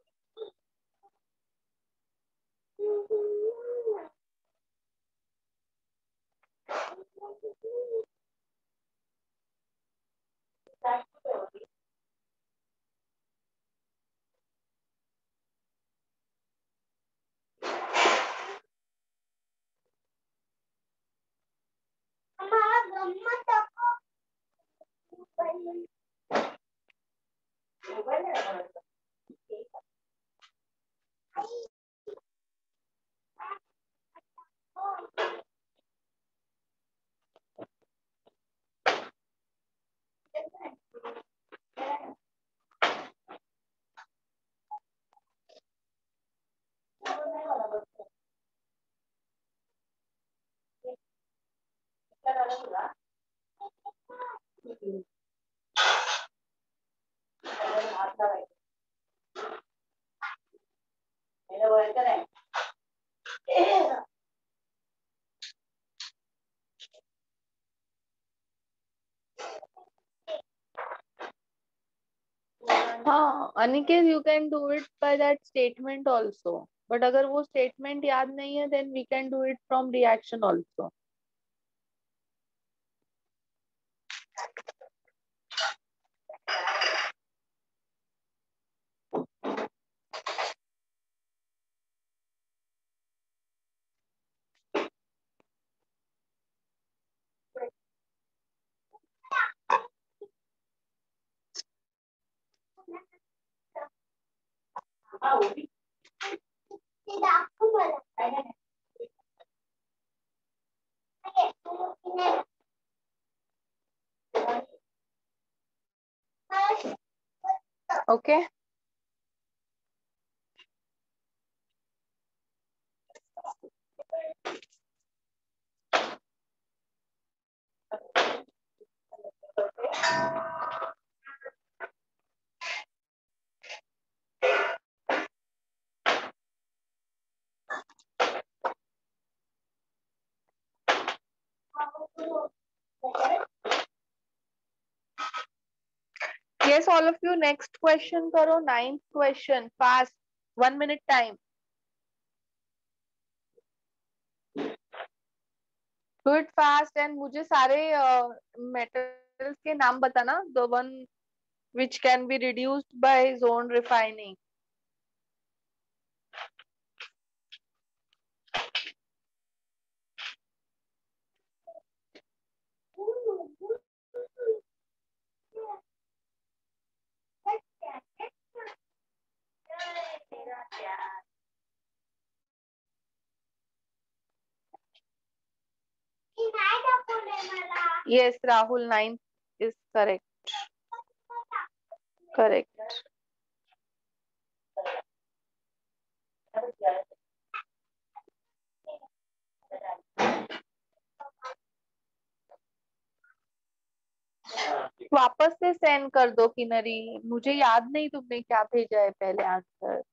हाँ Aniket, you can do it by that statement also, but अगर वो स्टेटमेंट याद नहीं है then we can do it from reaction also. Okay. Yes, all of you, next question करो, ninth question, fast, one minute time. Do it fast and मुझे सारे metals के नाम बताना, the one which can be reduced by zone refining. Yes, Rahul, ninth is correct. Correct. वापस से send कर दो किनरी, मुझे याद नहीं तुमने क्या भेजा है पहले आंसर.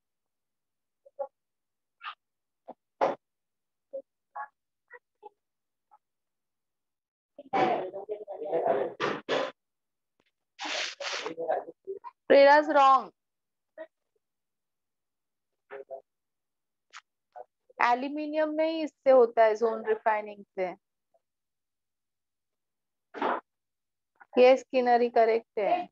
Prerna's wrong. एल्यूमिनियम नहीं, इससे होता है जोन रिफाइनिंग से. यस किनरी करेक्ट है.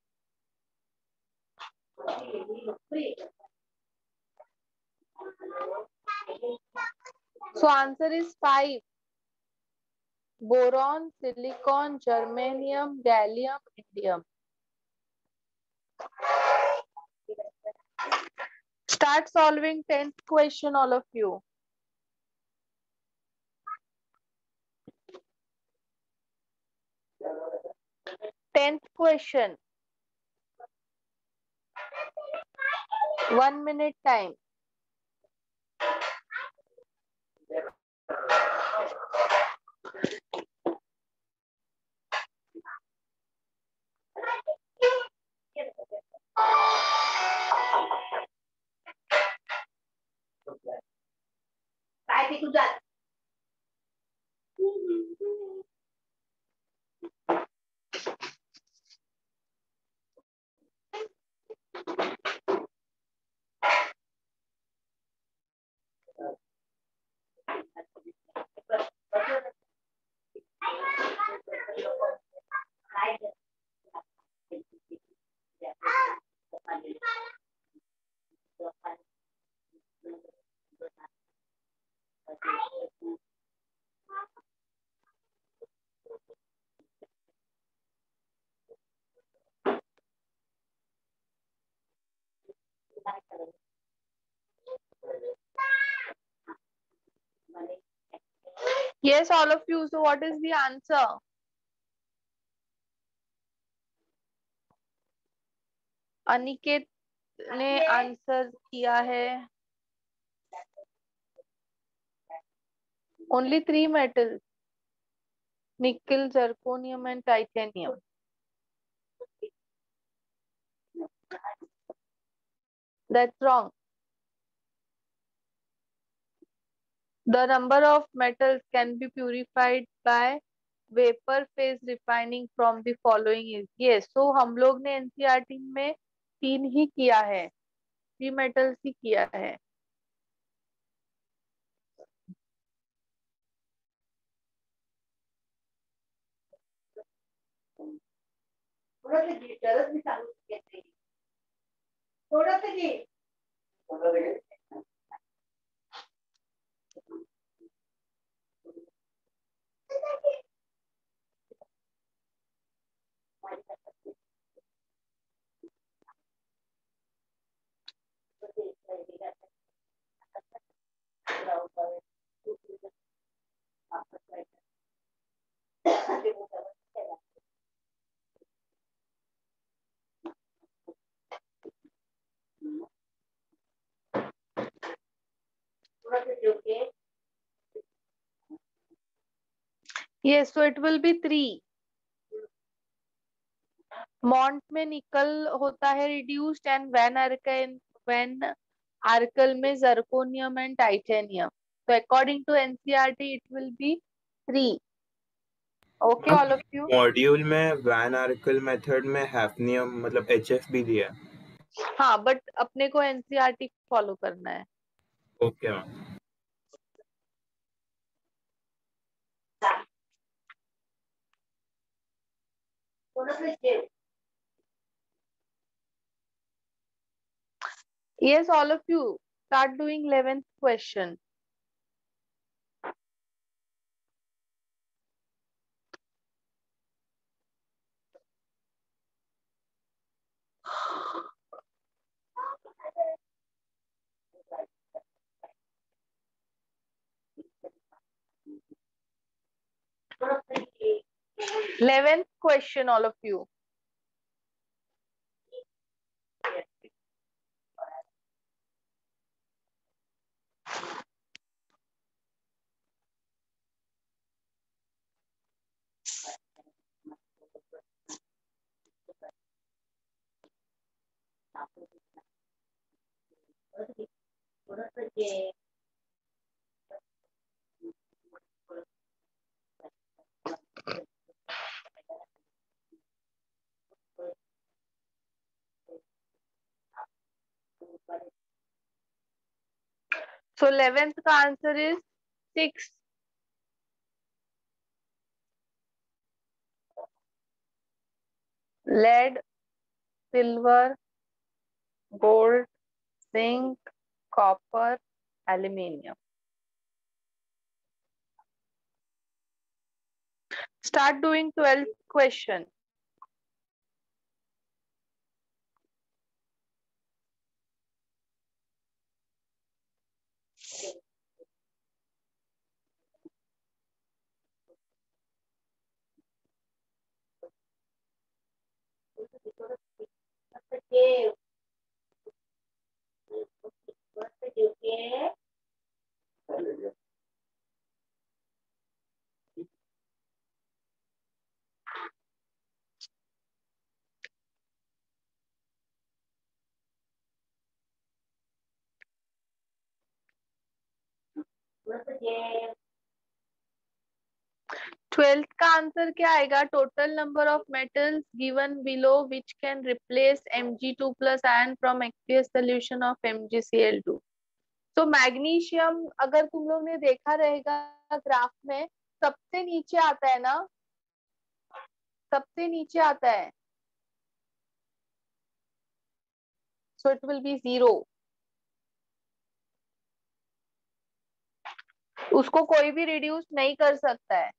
So answer is five. Boron, silicon, germanium, gallium, indium. Start solving tenth question, all of you. Tenth question. One minute time. Yes, all of you. So what is the answer? Aniket ने answer किया है. Only three metals: nickel, zirconium, and titanium. That's wrong. The number of metals can be purified by vapor phase refining from the following is. Yes, so हम लोग ने NCERT में तीन ही किया है, थ्री मेटल्स ही किया है. थोड़ा सा जी जरूरत भी चालू कहते हैं. थोड़ा सा जी थोड़ा सा Yes, so it will be three. मॉन्ट में निकल होता है reduced and van Arkel van Arkel में zirconium and titanium. So according to N C R T it will be three. Okay, all of you. Module में van Arkel method में hafnium मतलब H F भी दिया है. हाँ, but अपने को N C R T follow करना है. Okay ma'am. Yes, all of you start doing eleventh question. eleventh question, all of you. So eleventh का answer is six. Lead, silver, gold, zinc, copper, aluminium. Start doing twelfth question. Twelfth का answer क्या आएगा? Total number of metals given below which can replace M G two plus ion from aqueous solution of M G C L two. तो magnesium अगर तुम लोग ने देखा रहेगा ग्राफ में सबसे नीचे आता है ना, सबसे नीचे आता है. So it will be zero. उसको कोई भी रिड्यूस नहीं कर सकता है.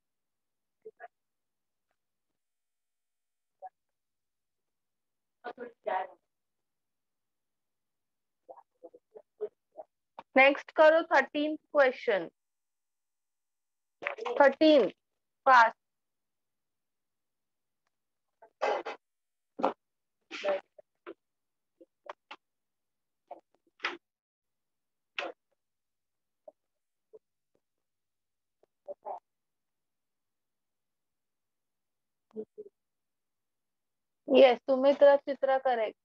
नेक्स्ट करो thirteen question. Thirteen fast. Yes, Sumitra Chitra correct.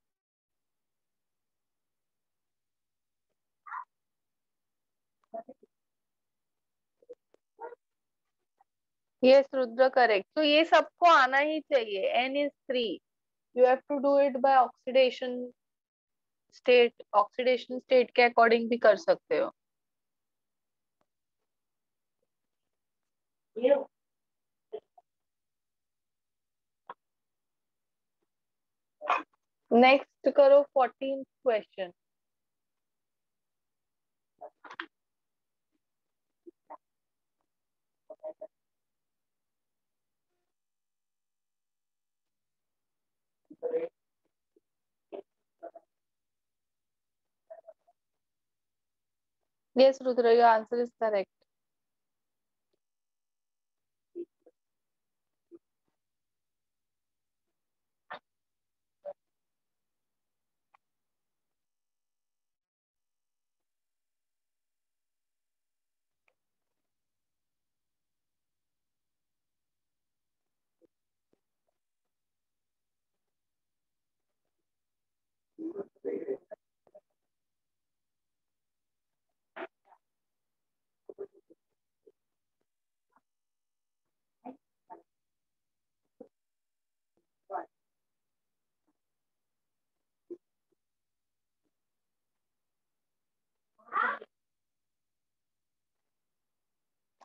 Yes Rudra correct. तो ये सबको आना ही चाहिए. N is three. You have to do it by oxidation state. Oxidation state के अकॉर्डिंग भी कर सकते हो. नेक्स्ट करो fourteen question. Yes, Rudra, your answer is correct.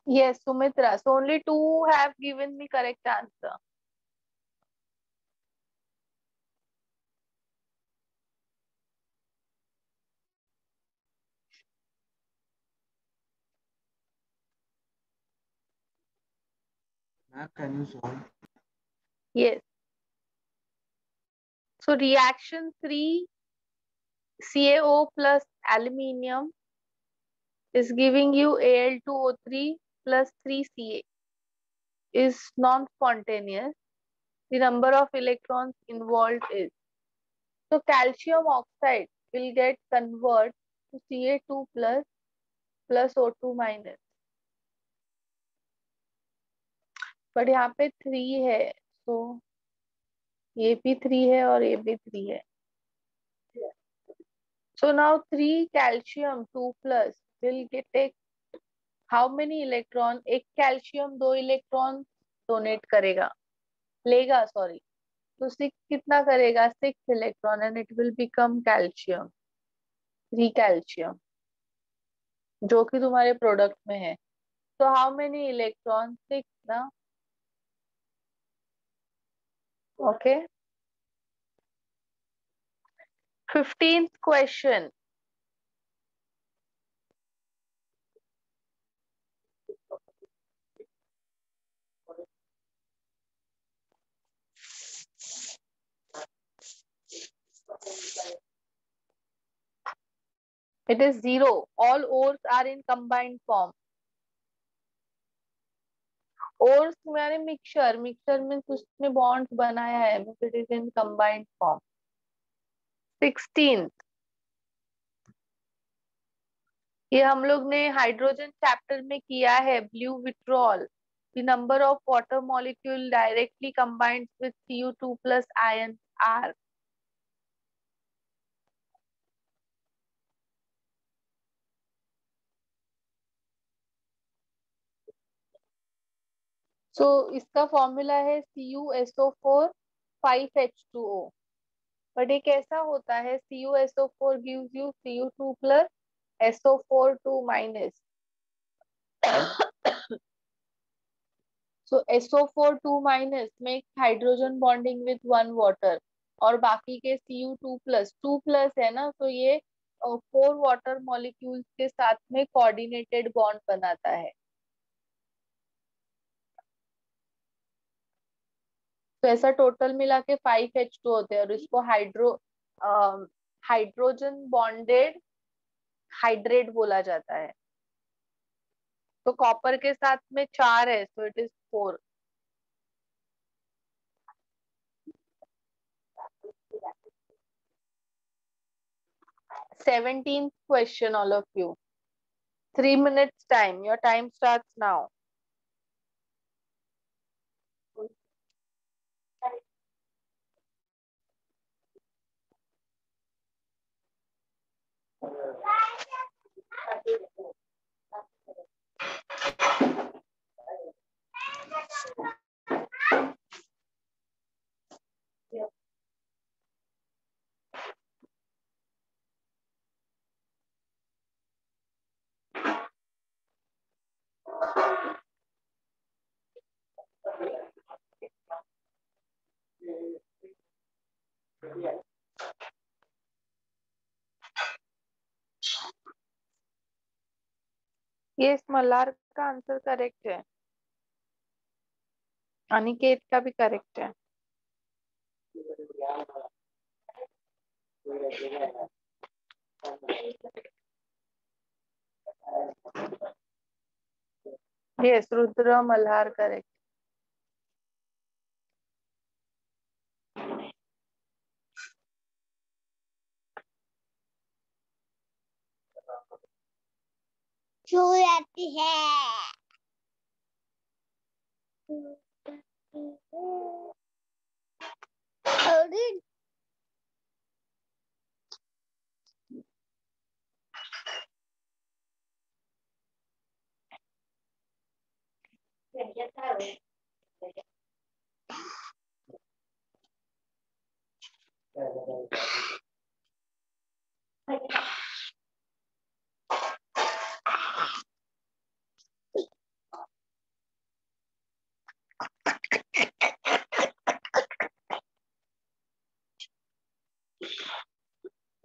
Yes, Sumitra. So only two have given me correct answer. Ma'am, can you solve? Yes. So reaction three, C A O plus aluminium is giving you A L two O three plus three C A is non-spontaneous. The number of electrons involved is. So calcium oxide will get convert to C A two plus plus O two minus. But यहाँ पे three है, तो ये भी three है और ये भी थ्री है. So now three calcium two plus will get take how many electron? एक calcium दो electron donate करेगा, लेगा sorry. तो six कितना करेगा? Six electron and it will become calcium, three calcium, जो कि तुम्हारे प्रोडक्ट में है. So how many electrons? Six ना? Okay. Fifteenth question. It is zero. All ores are in combined form. Ores मैंने मिक्सचर मिक्सचर में उसने बॉन्ड्स बनाया है. It is in combined form. Sixteenth. ये हम लोग ने हाइड्रोजन चैप्टर में किया है. Blue vitriol. The number of water molecule directly combined with C O two plus ions are. So इसका फॉर्मूला है C U S O four five H two O. But ये कैसा होता है? C U S O four gives you C U two plus S O four two minus. So S O four two minus makes hydrogen bonding with one water. और बाकी के C U two plus two plus है ना, तो ये four water molecules के साथ में कोऑर्डिनेटेड बॉन्ड बनाता है. तो ऐसा टोटल मिला के फाइव एच टू होते हैं और इसको हाइड्रो हाइड्रोजन बॉन्डेड हाइड्रेट बोला जाता है. तो कॉपर के साथ में चार है, so it is four. seventeenth question, all of you. Three minutes time. Your time starts now. Yes, Malhar का आंसर करेक्ट है. अनिकेत का भी करेक्ट है. Yes, Rudra Malhar correct. क्यों रहती है? अरे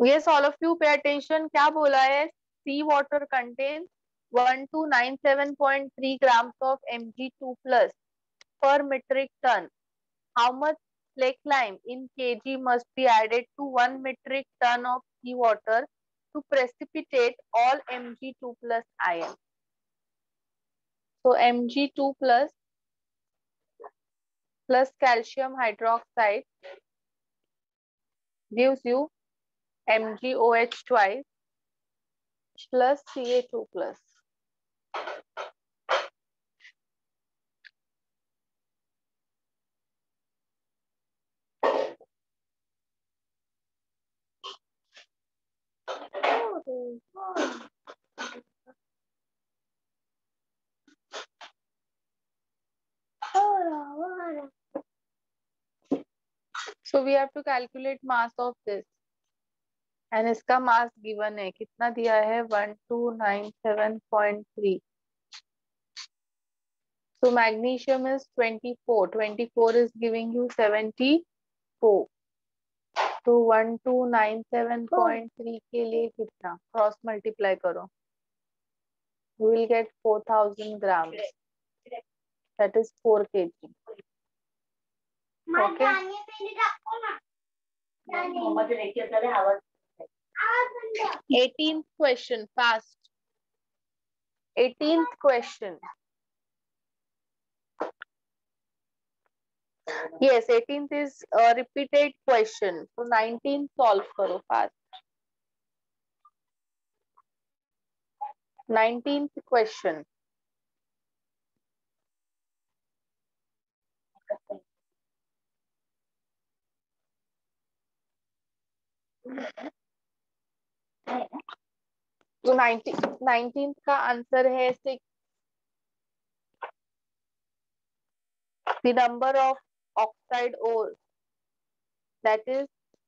Yes, all of you pay attention. क्या बोला है? Sea water contains one to ninety-seven point three grams of M g two plus per metric ton. How much flake lime in kg must be added to one metric ton of sea water to precipitate all M g two plus ions? So M g two plus plus calcium hydroxide gives you MgOH twice plus C A two plus. So we have to calculate mass of this. And इसका mass given है, कितना दिया है? one two nine seven point three. So magnesium is twenty-four. twenty-four is giving you seventy-four. So one two nine seven point three के लिए कितना? Cross multiply करो. You will get four thousand grams. That is four kg. Okay. eighteenth question, fast. eighteenth question. Yes, eighteenth is a repeated question. So nineteenth solve karo fast. nineteenth question. तो nineteenth का answer है six. The number of oxide ores, that is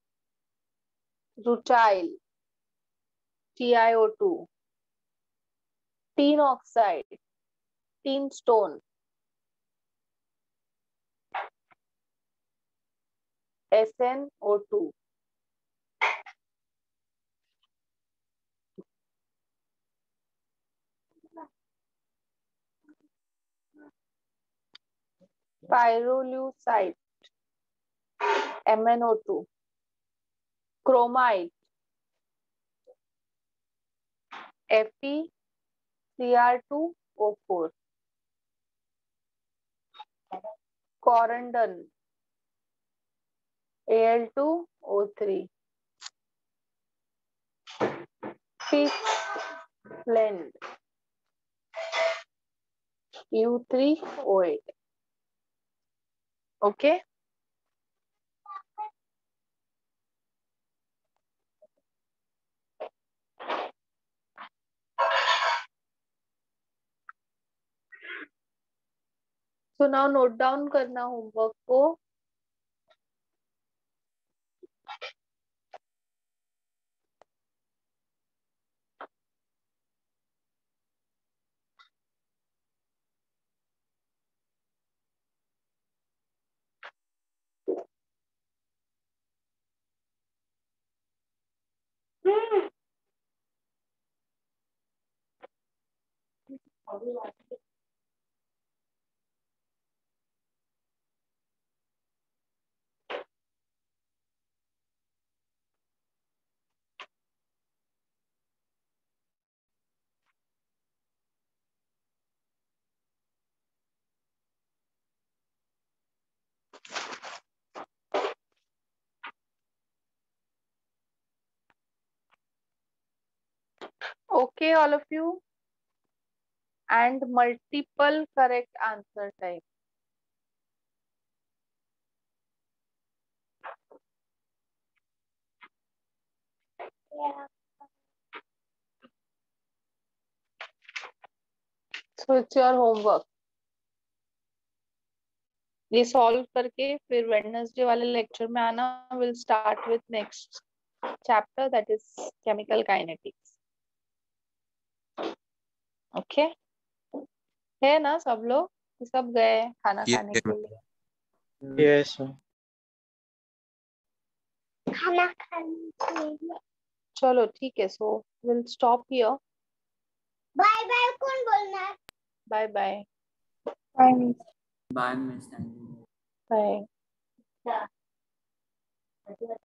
rutile, T i O two, tin oxide, tin stone, S n O two. Pyrolusite, M n O two, chromite, F e C r two O four, corundum, A l two O three, pitch blende, U three O eight. Okay. So now note down करना homework को. Okay, all of you. And multiple correct answer type. Yeah. So it's your homework. ये solve करके फिर Wednesday वाले lecture में आना. Will start with next chapter, that is chemical kinetics. Okay, है ना सब लोग? सब गए खाना Yes, खाने के लिए? Yes. खाना खाने के लिए चलो ठीक है, so will stop here. Bye bye कौन बोलना है? Bye bye. Bye, miss. Bye, Miss. Thank you. Bye. अच्छा.